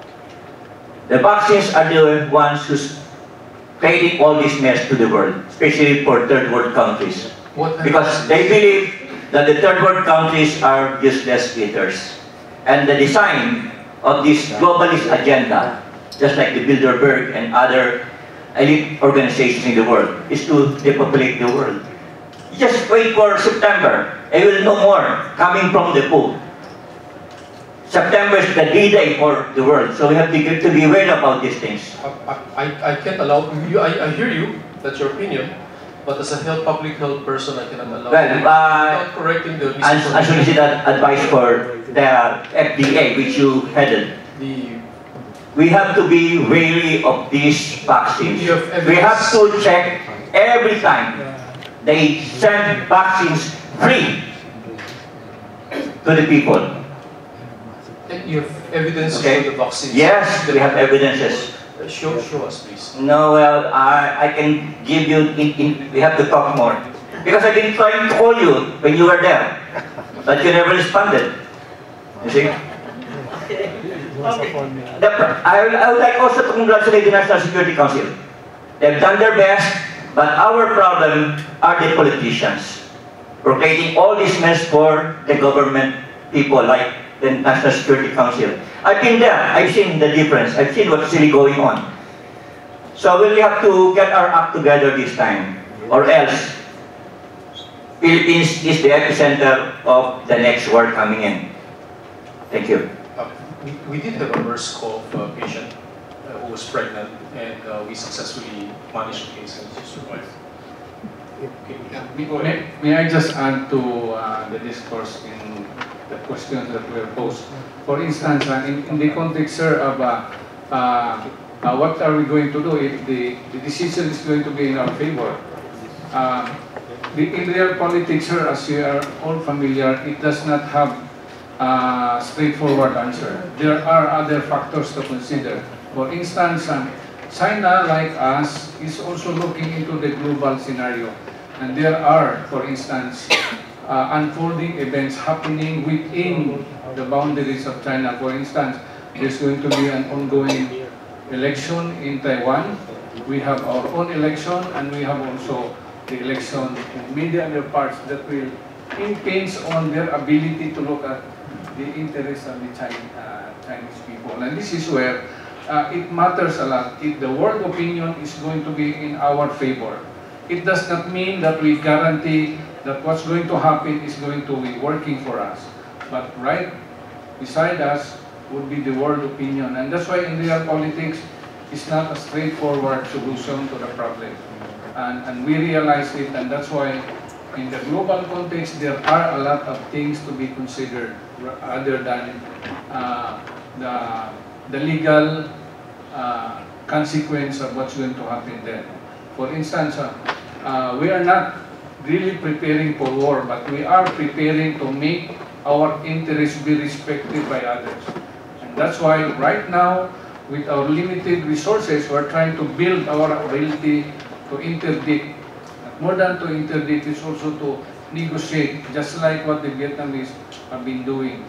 The vaccines are the ones who's creating all this mess to the world, especially for third world countries. What because they believe that the third world countries are useless eaters. And the design of this globalist agenda, just like the Bilderberg and other elite organizations in the world, is to depopulate the world. Just wait for September, and you will know more coming from the pool. September is the D-Day for the world, so we have to, to be aware about these things. I, I, I can't allow you. I, I hear you. That's your opinion. But as a health, public health person, I cannot allow. Well, uh, without correcting the unsolicited advice for the F D A, which you headed. The we have to be wary of these vaccines. Have we have to check every time they send vaccines free to the people. You have evidence okay. for the vaccines? Yes, we have evidences. Uh, show, show us, please. No, well, I, I can give you, in, in, we have to talk more. Because I've been trying to call you when you were there, but you never responded. You see? The, I, would, I would like also to congratulate the National Security Council. They've done their best, but our problem are the politicians. We're creating all this mess for the government people like the National Security Council. I've been there. I've seen the difference. I've seen what's really going on. So we'll have to get our act together this time, or else Philippines is the epicenter of the next war coming in. Thank you. Uh, we, we did have a MERS-CoV uh, patient uh, who was pregnant, and uh, we successfully managed the case and she survived. Okay, may, may I just add to uh, the discourse in the questions that were posed? For instance, uh, in, in the context, sir, of uh, uh, uh, what are we going to do if the, the decision is going to be in our favor? Uh, the, in real politics, sir, as you are all familiar, it does not have a straightforward answer. There are other factors to consider. For instance, um, China, like us, is also looking into the global scenario. And there are, for instance, uh, unfolding events happening within the boundaries of China. For instance, there's going to be an ongoing election in Taiwan. We have our own election, and we have also the election in many other parts that will impinge on their ability to look at the interests of the Chinese, uh, Chinese people. And this is where uh, it matters a lot. If the world opinion is going to be in our favor, it does not mean that we guarantee that what's going to happen is going to be working for us. But right beside us would be the world opinion. And that's why in real politics, it's not a straightforward solution to the problem. And, and we realize it, and that's why in the global context, there are a lot of things to be considered other than uh, the, the legal uh, consequence of what's going to happen there. For instance, uh, uh, we are not really preparing for war, but we are preparing to make our interests be respected by others. And that's why right now, with our limited resources, we're trying to build our ability to interdict. More than to interdict, is also to negotiate, just like what the Vietnamese have been doing.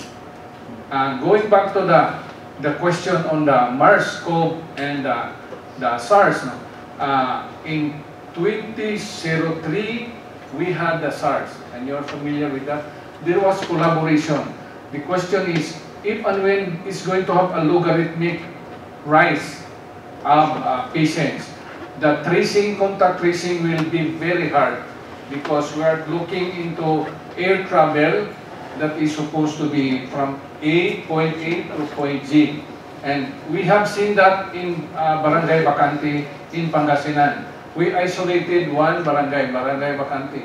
Uh, going back to the, the question on the MERS-CoV and the, the SARS, no? uh, in twenty oh three, we had the SARS, and you're familiar with that. There was collaboration. The question is, if and when it's going to have a logarithmic rise of uh, patients, the tracing, contact tracing will be very hard because we are looking into air travel that is supposed to be from A, point A to point Z. And we have seen that in uh, Barangay Bacante in Pangasinan. We isolated one barangay, Barangay Bacante.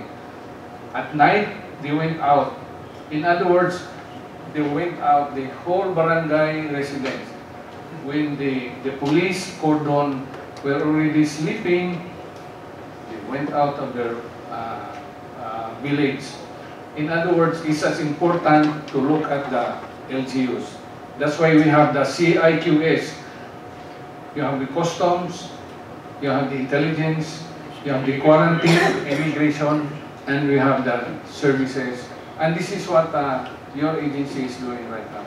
At night, they went out. In other words, they went out, the whole barangay residents. When the, the police cordon were already sleeping, they went out of their uh, uh, village. In other words, it's as important to look at the L G Us. That's why we have the C I Q S. You have the customs, you have the intelligence, you have the quarantine, immigration, and we have the services. And this is what uh, your agency is doing right now.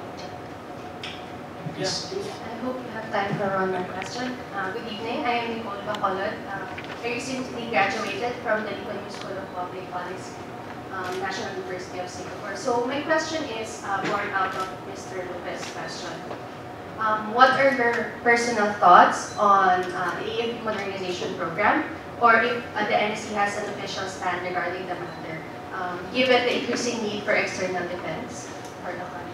Yes. I hope you have time for one more question. Uh, good evening. I am Nicole Bacolod. Uh, I recently graduated from the Lee Kuan Yew School of Public Policy, um, National University of Singapore. So my question is uh, born out of Mister Lopez's question. Um, what are your personal thoughts on uh, the A F P modernization program, or if uh, the N S C has an official stand regarding the matter, um, given the increasing need for external defense for the country?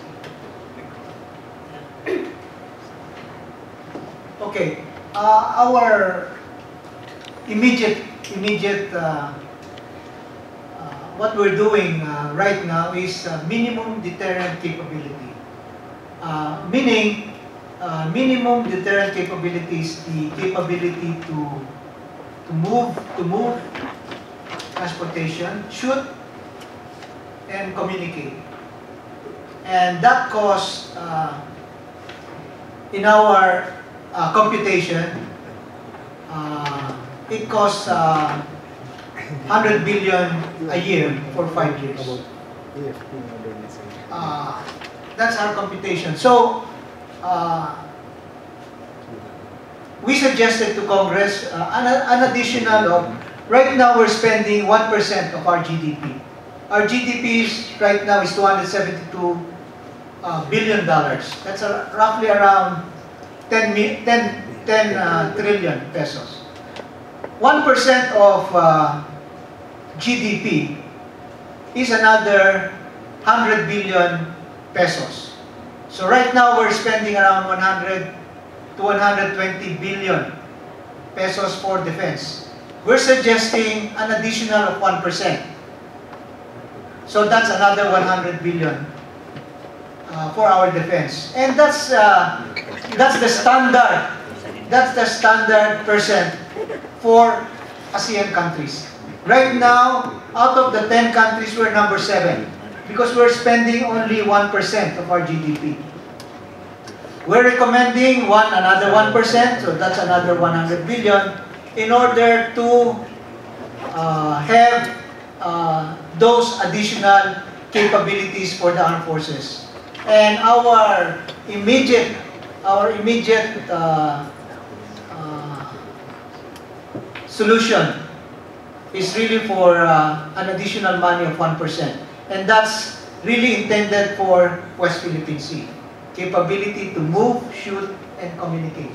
Okay, uh, our immediate, immediate, uh, uh, what we're doing uh, right now is uh, minimum deterrent capability. Uh, meaning, uh, minimum deterrent capability is the capability to to move, to move transportation, shoot, and communicate. And that costs, uh, in our uh, computation, uh, it costs uh, one hundred billion a year for five years. Uh, that's our computation. So, uh, we suggested to Congress uh, an, an additional of, right now we're spending one percent of our G D P. Our G D P is, right now is two hundred seventy-two uh, billion dollars. That's a, roughly around ten, ten, ten uh, trillion pesos. one percent of uh, G D P is another one hundred billion pesos. So right now we're spending around one hundred to one hundred twenty billion pesos for defense. We're suggesting an additional of one percent. So that's another one hundred billion uh, for our defense. And that's, uh, that's the standard that's the standard percent for ASEAN countries. Right now, out of the ten countries, we're number seven because we're spending only one percent of our G D P. We're recommending one another one percent, so that's another one hundred billion in order to uh, have uh, those additional capabilities for the armed forces. And our immediate, our immediate uh, uh, solution is really for uh, an additional money of one percent. And that's really intended for West Philippine Sea. Capability to move, shoot, and communicate.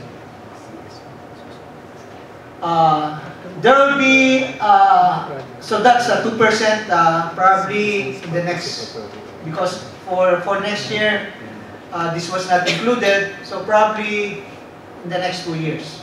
Uh, there will be, uh, so that's a two percent uh, probably in the next, because for, for next year, uh, this was not included, so probably in the next two years.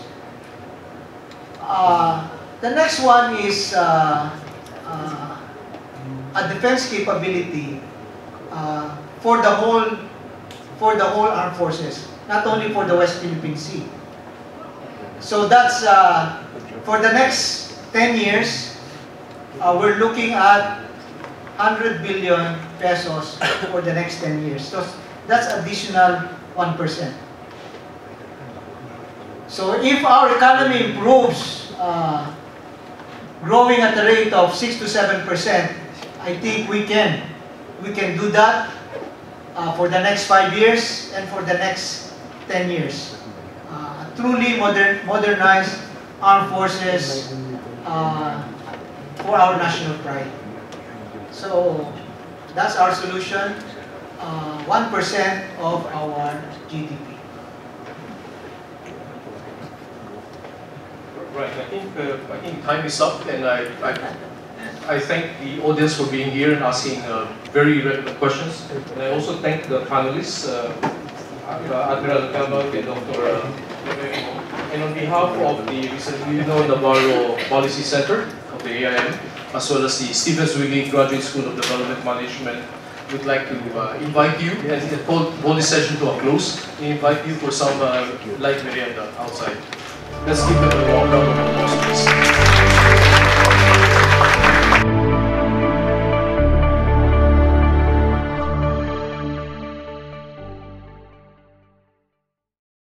Uh, the next one is uh, uh, a defense capability uh, for the whole for the whole armed forces, not only for the West Philippine Sea. So that's uh, for the next ten years, uh, we're looking at one hundred billion pesos for the next ten years. So that's additional one percent. So if our economy improves, uh, growing at the rate of six to seven percent, I think we can, we can do that Uh, for the next five years and for the next ten years. Uh, truly modern, modernized armed forces uh, for our national pride. So that's our solution, uh, one percent of our G D P. Right, I think, uh, I think time is up, and I, I I thank the audience for being here and asking uh, very relevant questions. And I also thank the panelists, uh, Admiral Agdamag and Doctor Clavejo. And on behalf of the Vicente Navarro Policy Center of the A I M, as well as the Stephen Zuellig Graduate School of Development Management, we'd like to uh, invite you and hold this session to a close and invite you for some uh, light merienda outside. Let's give them a warm round of applause.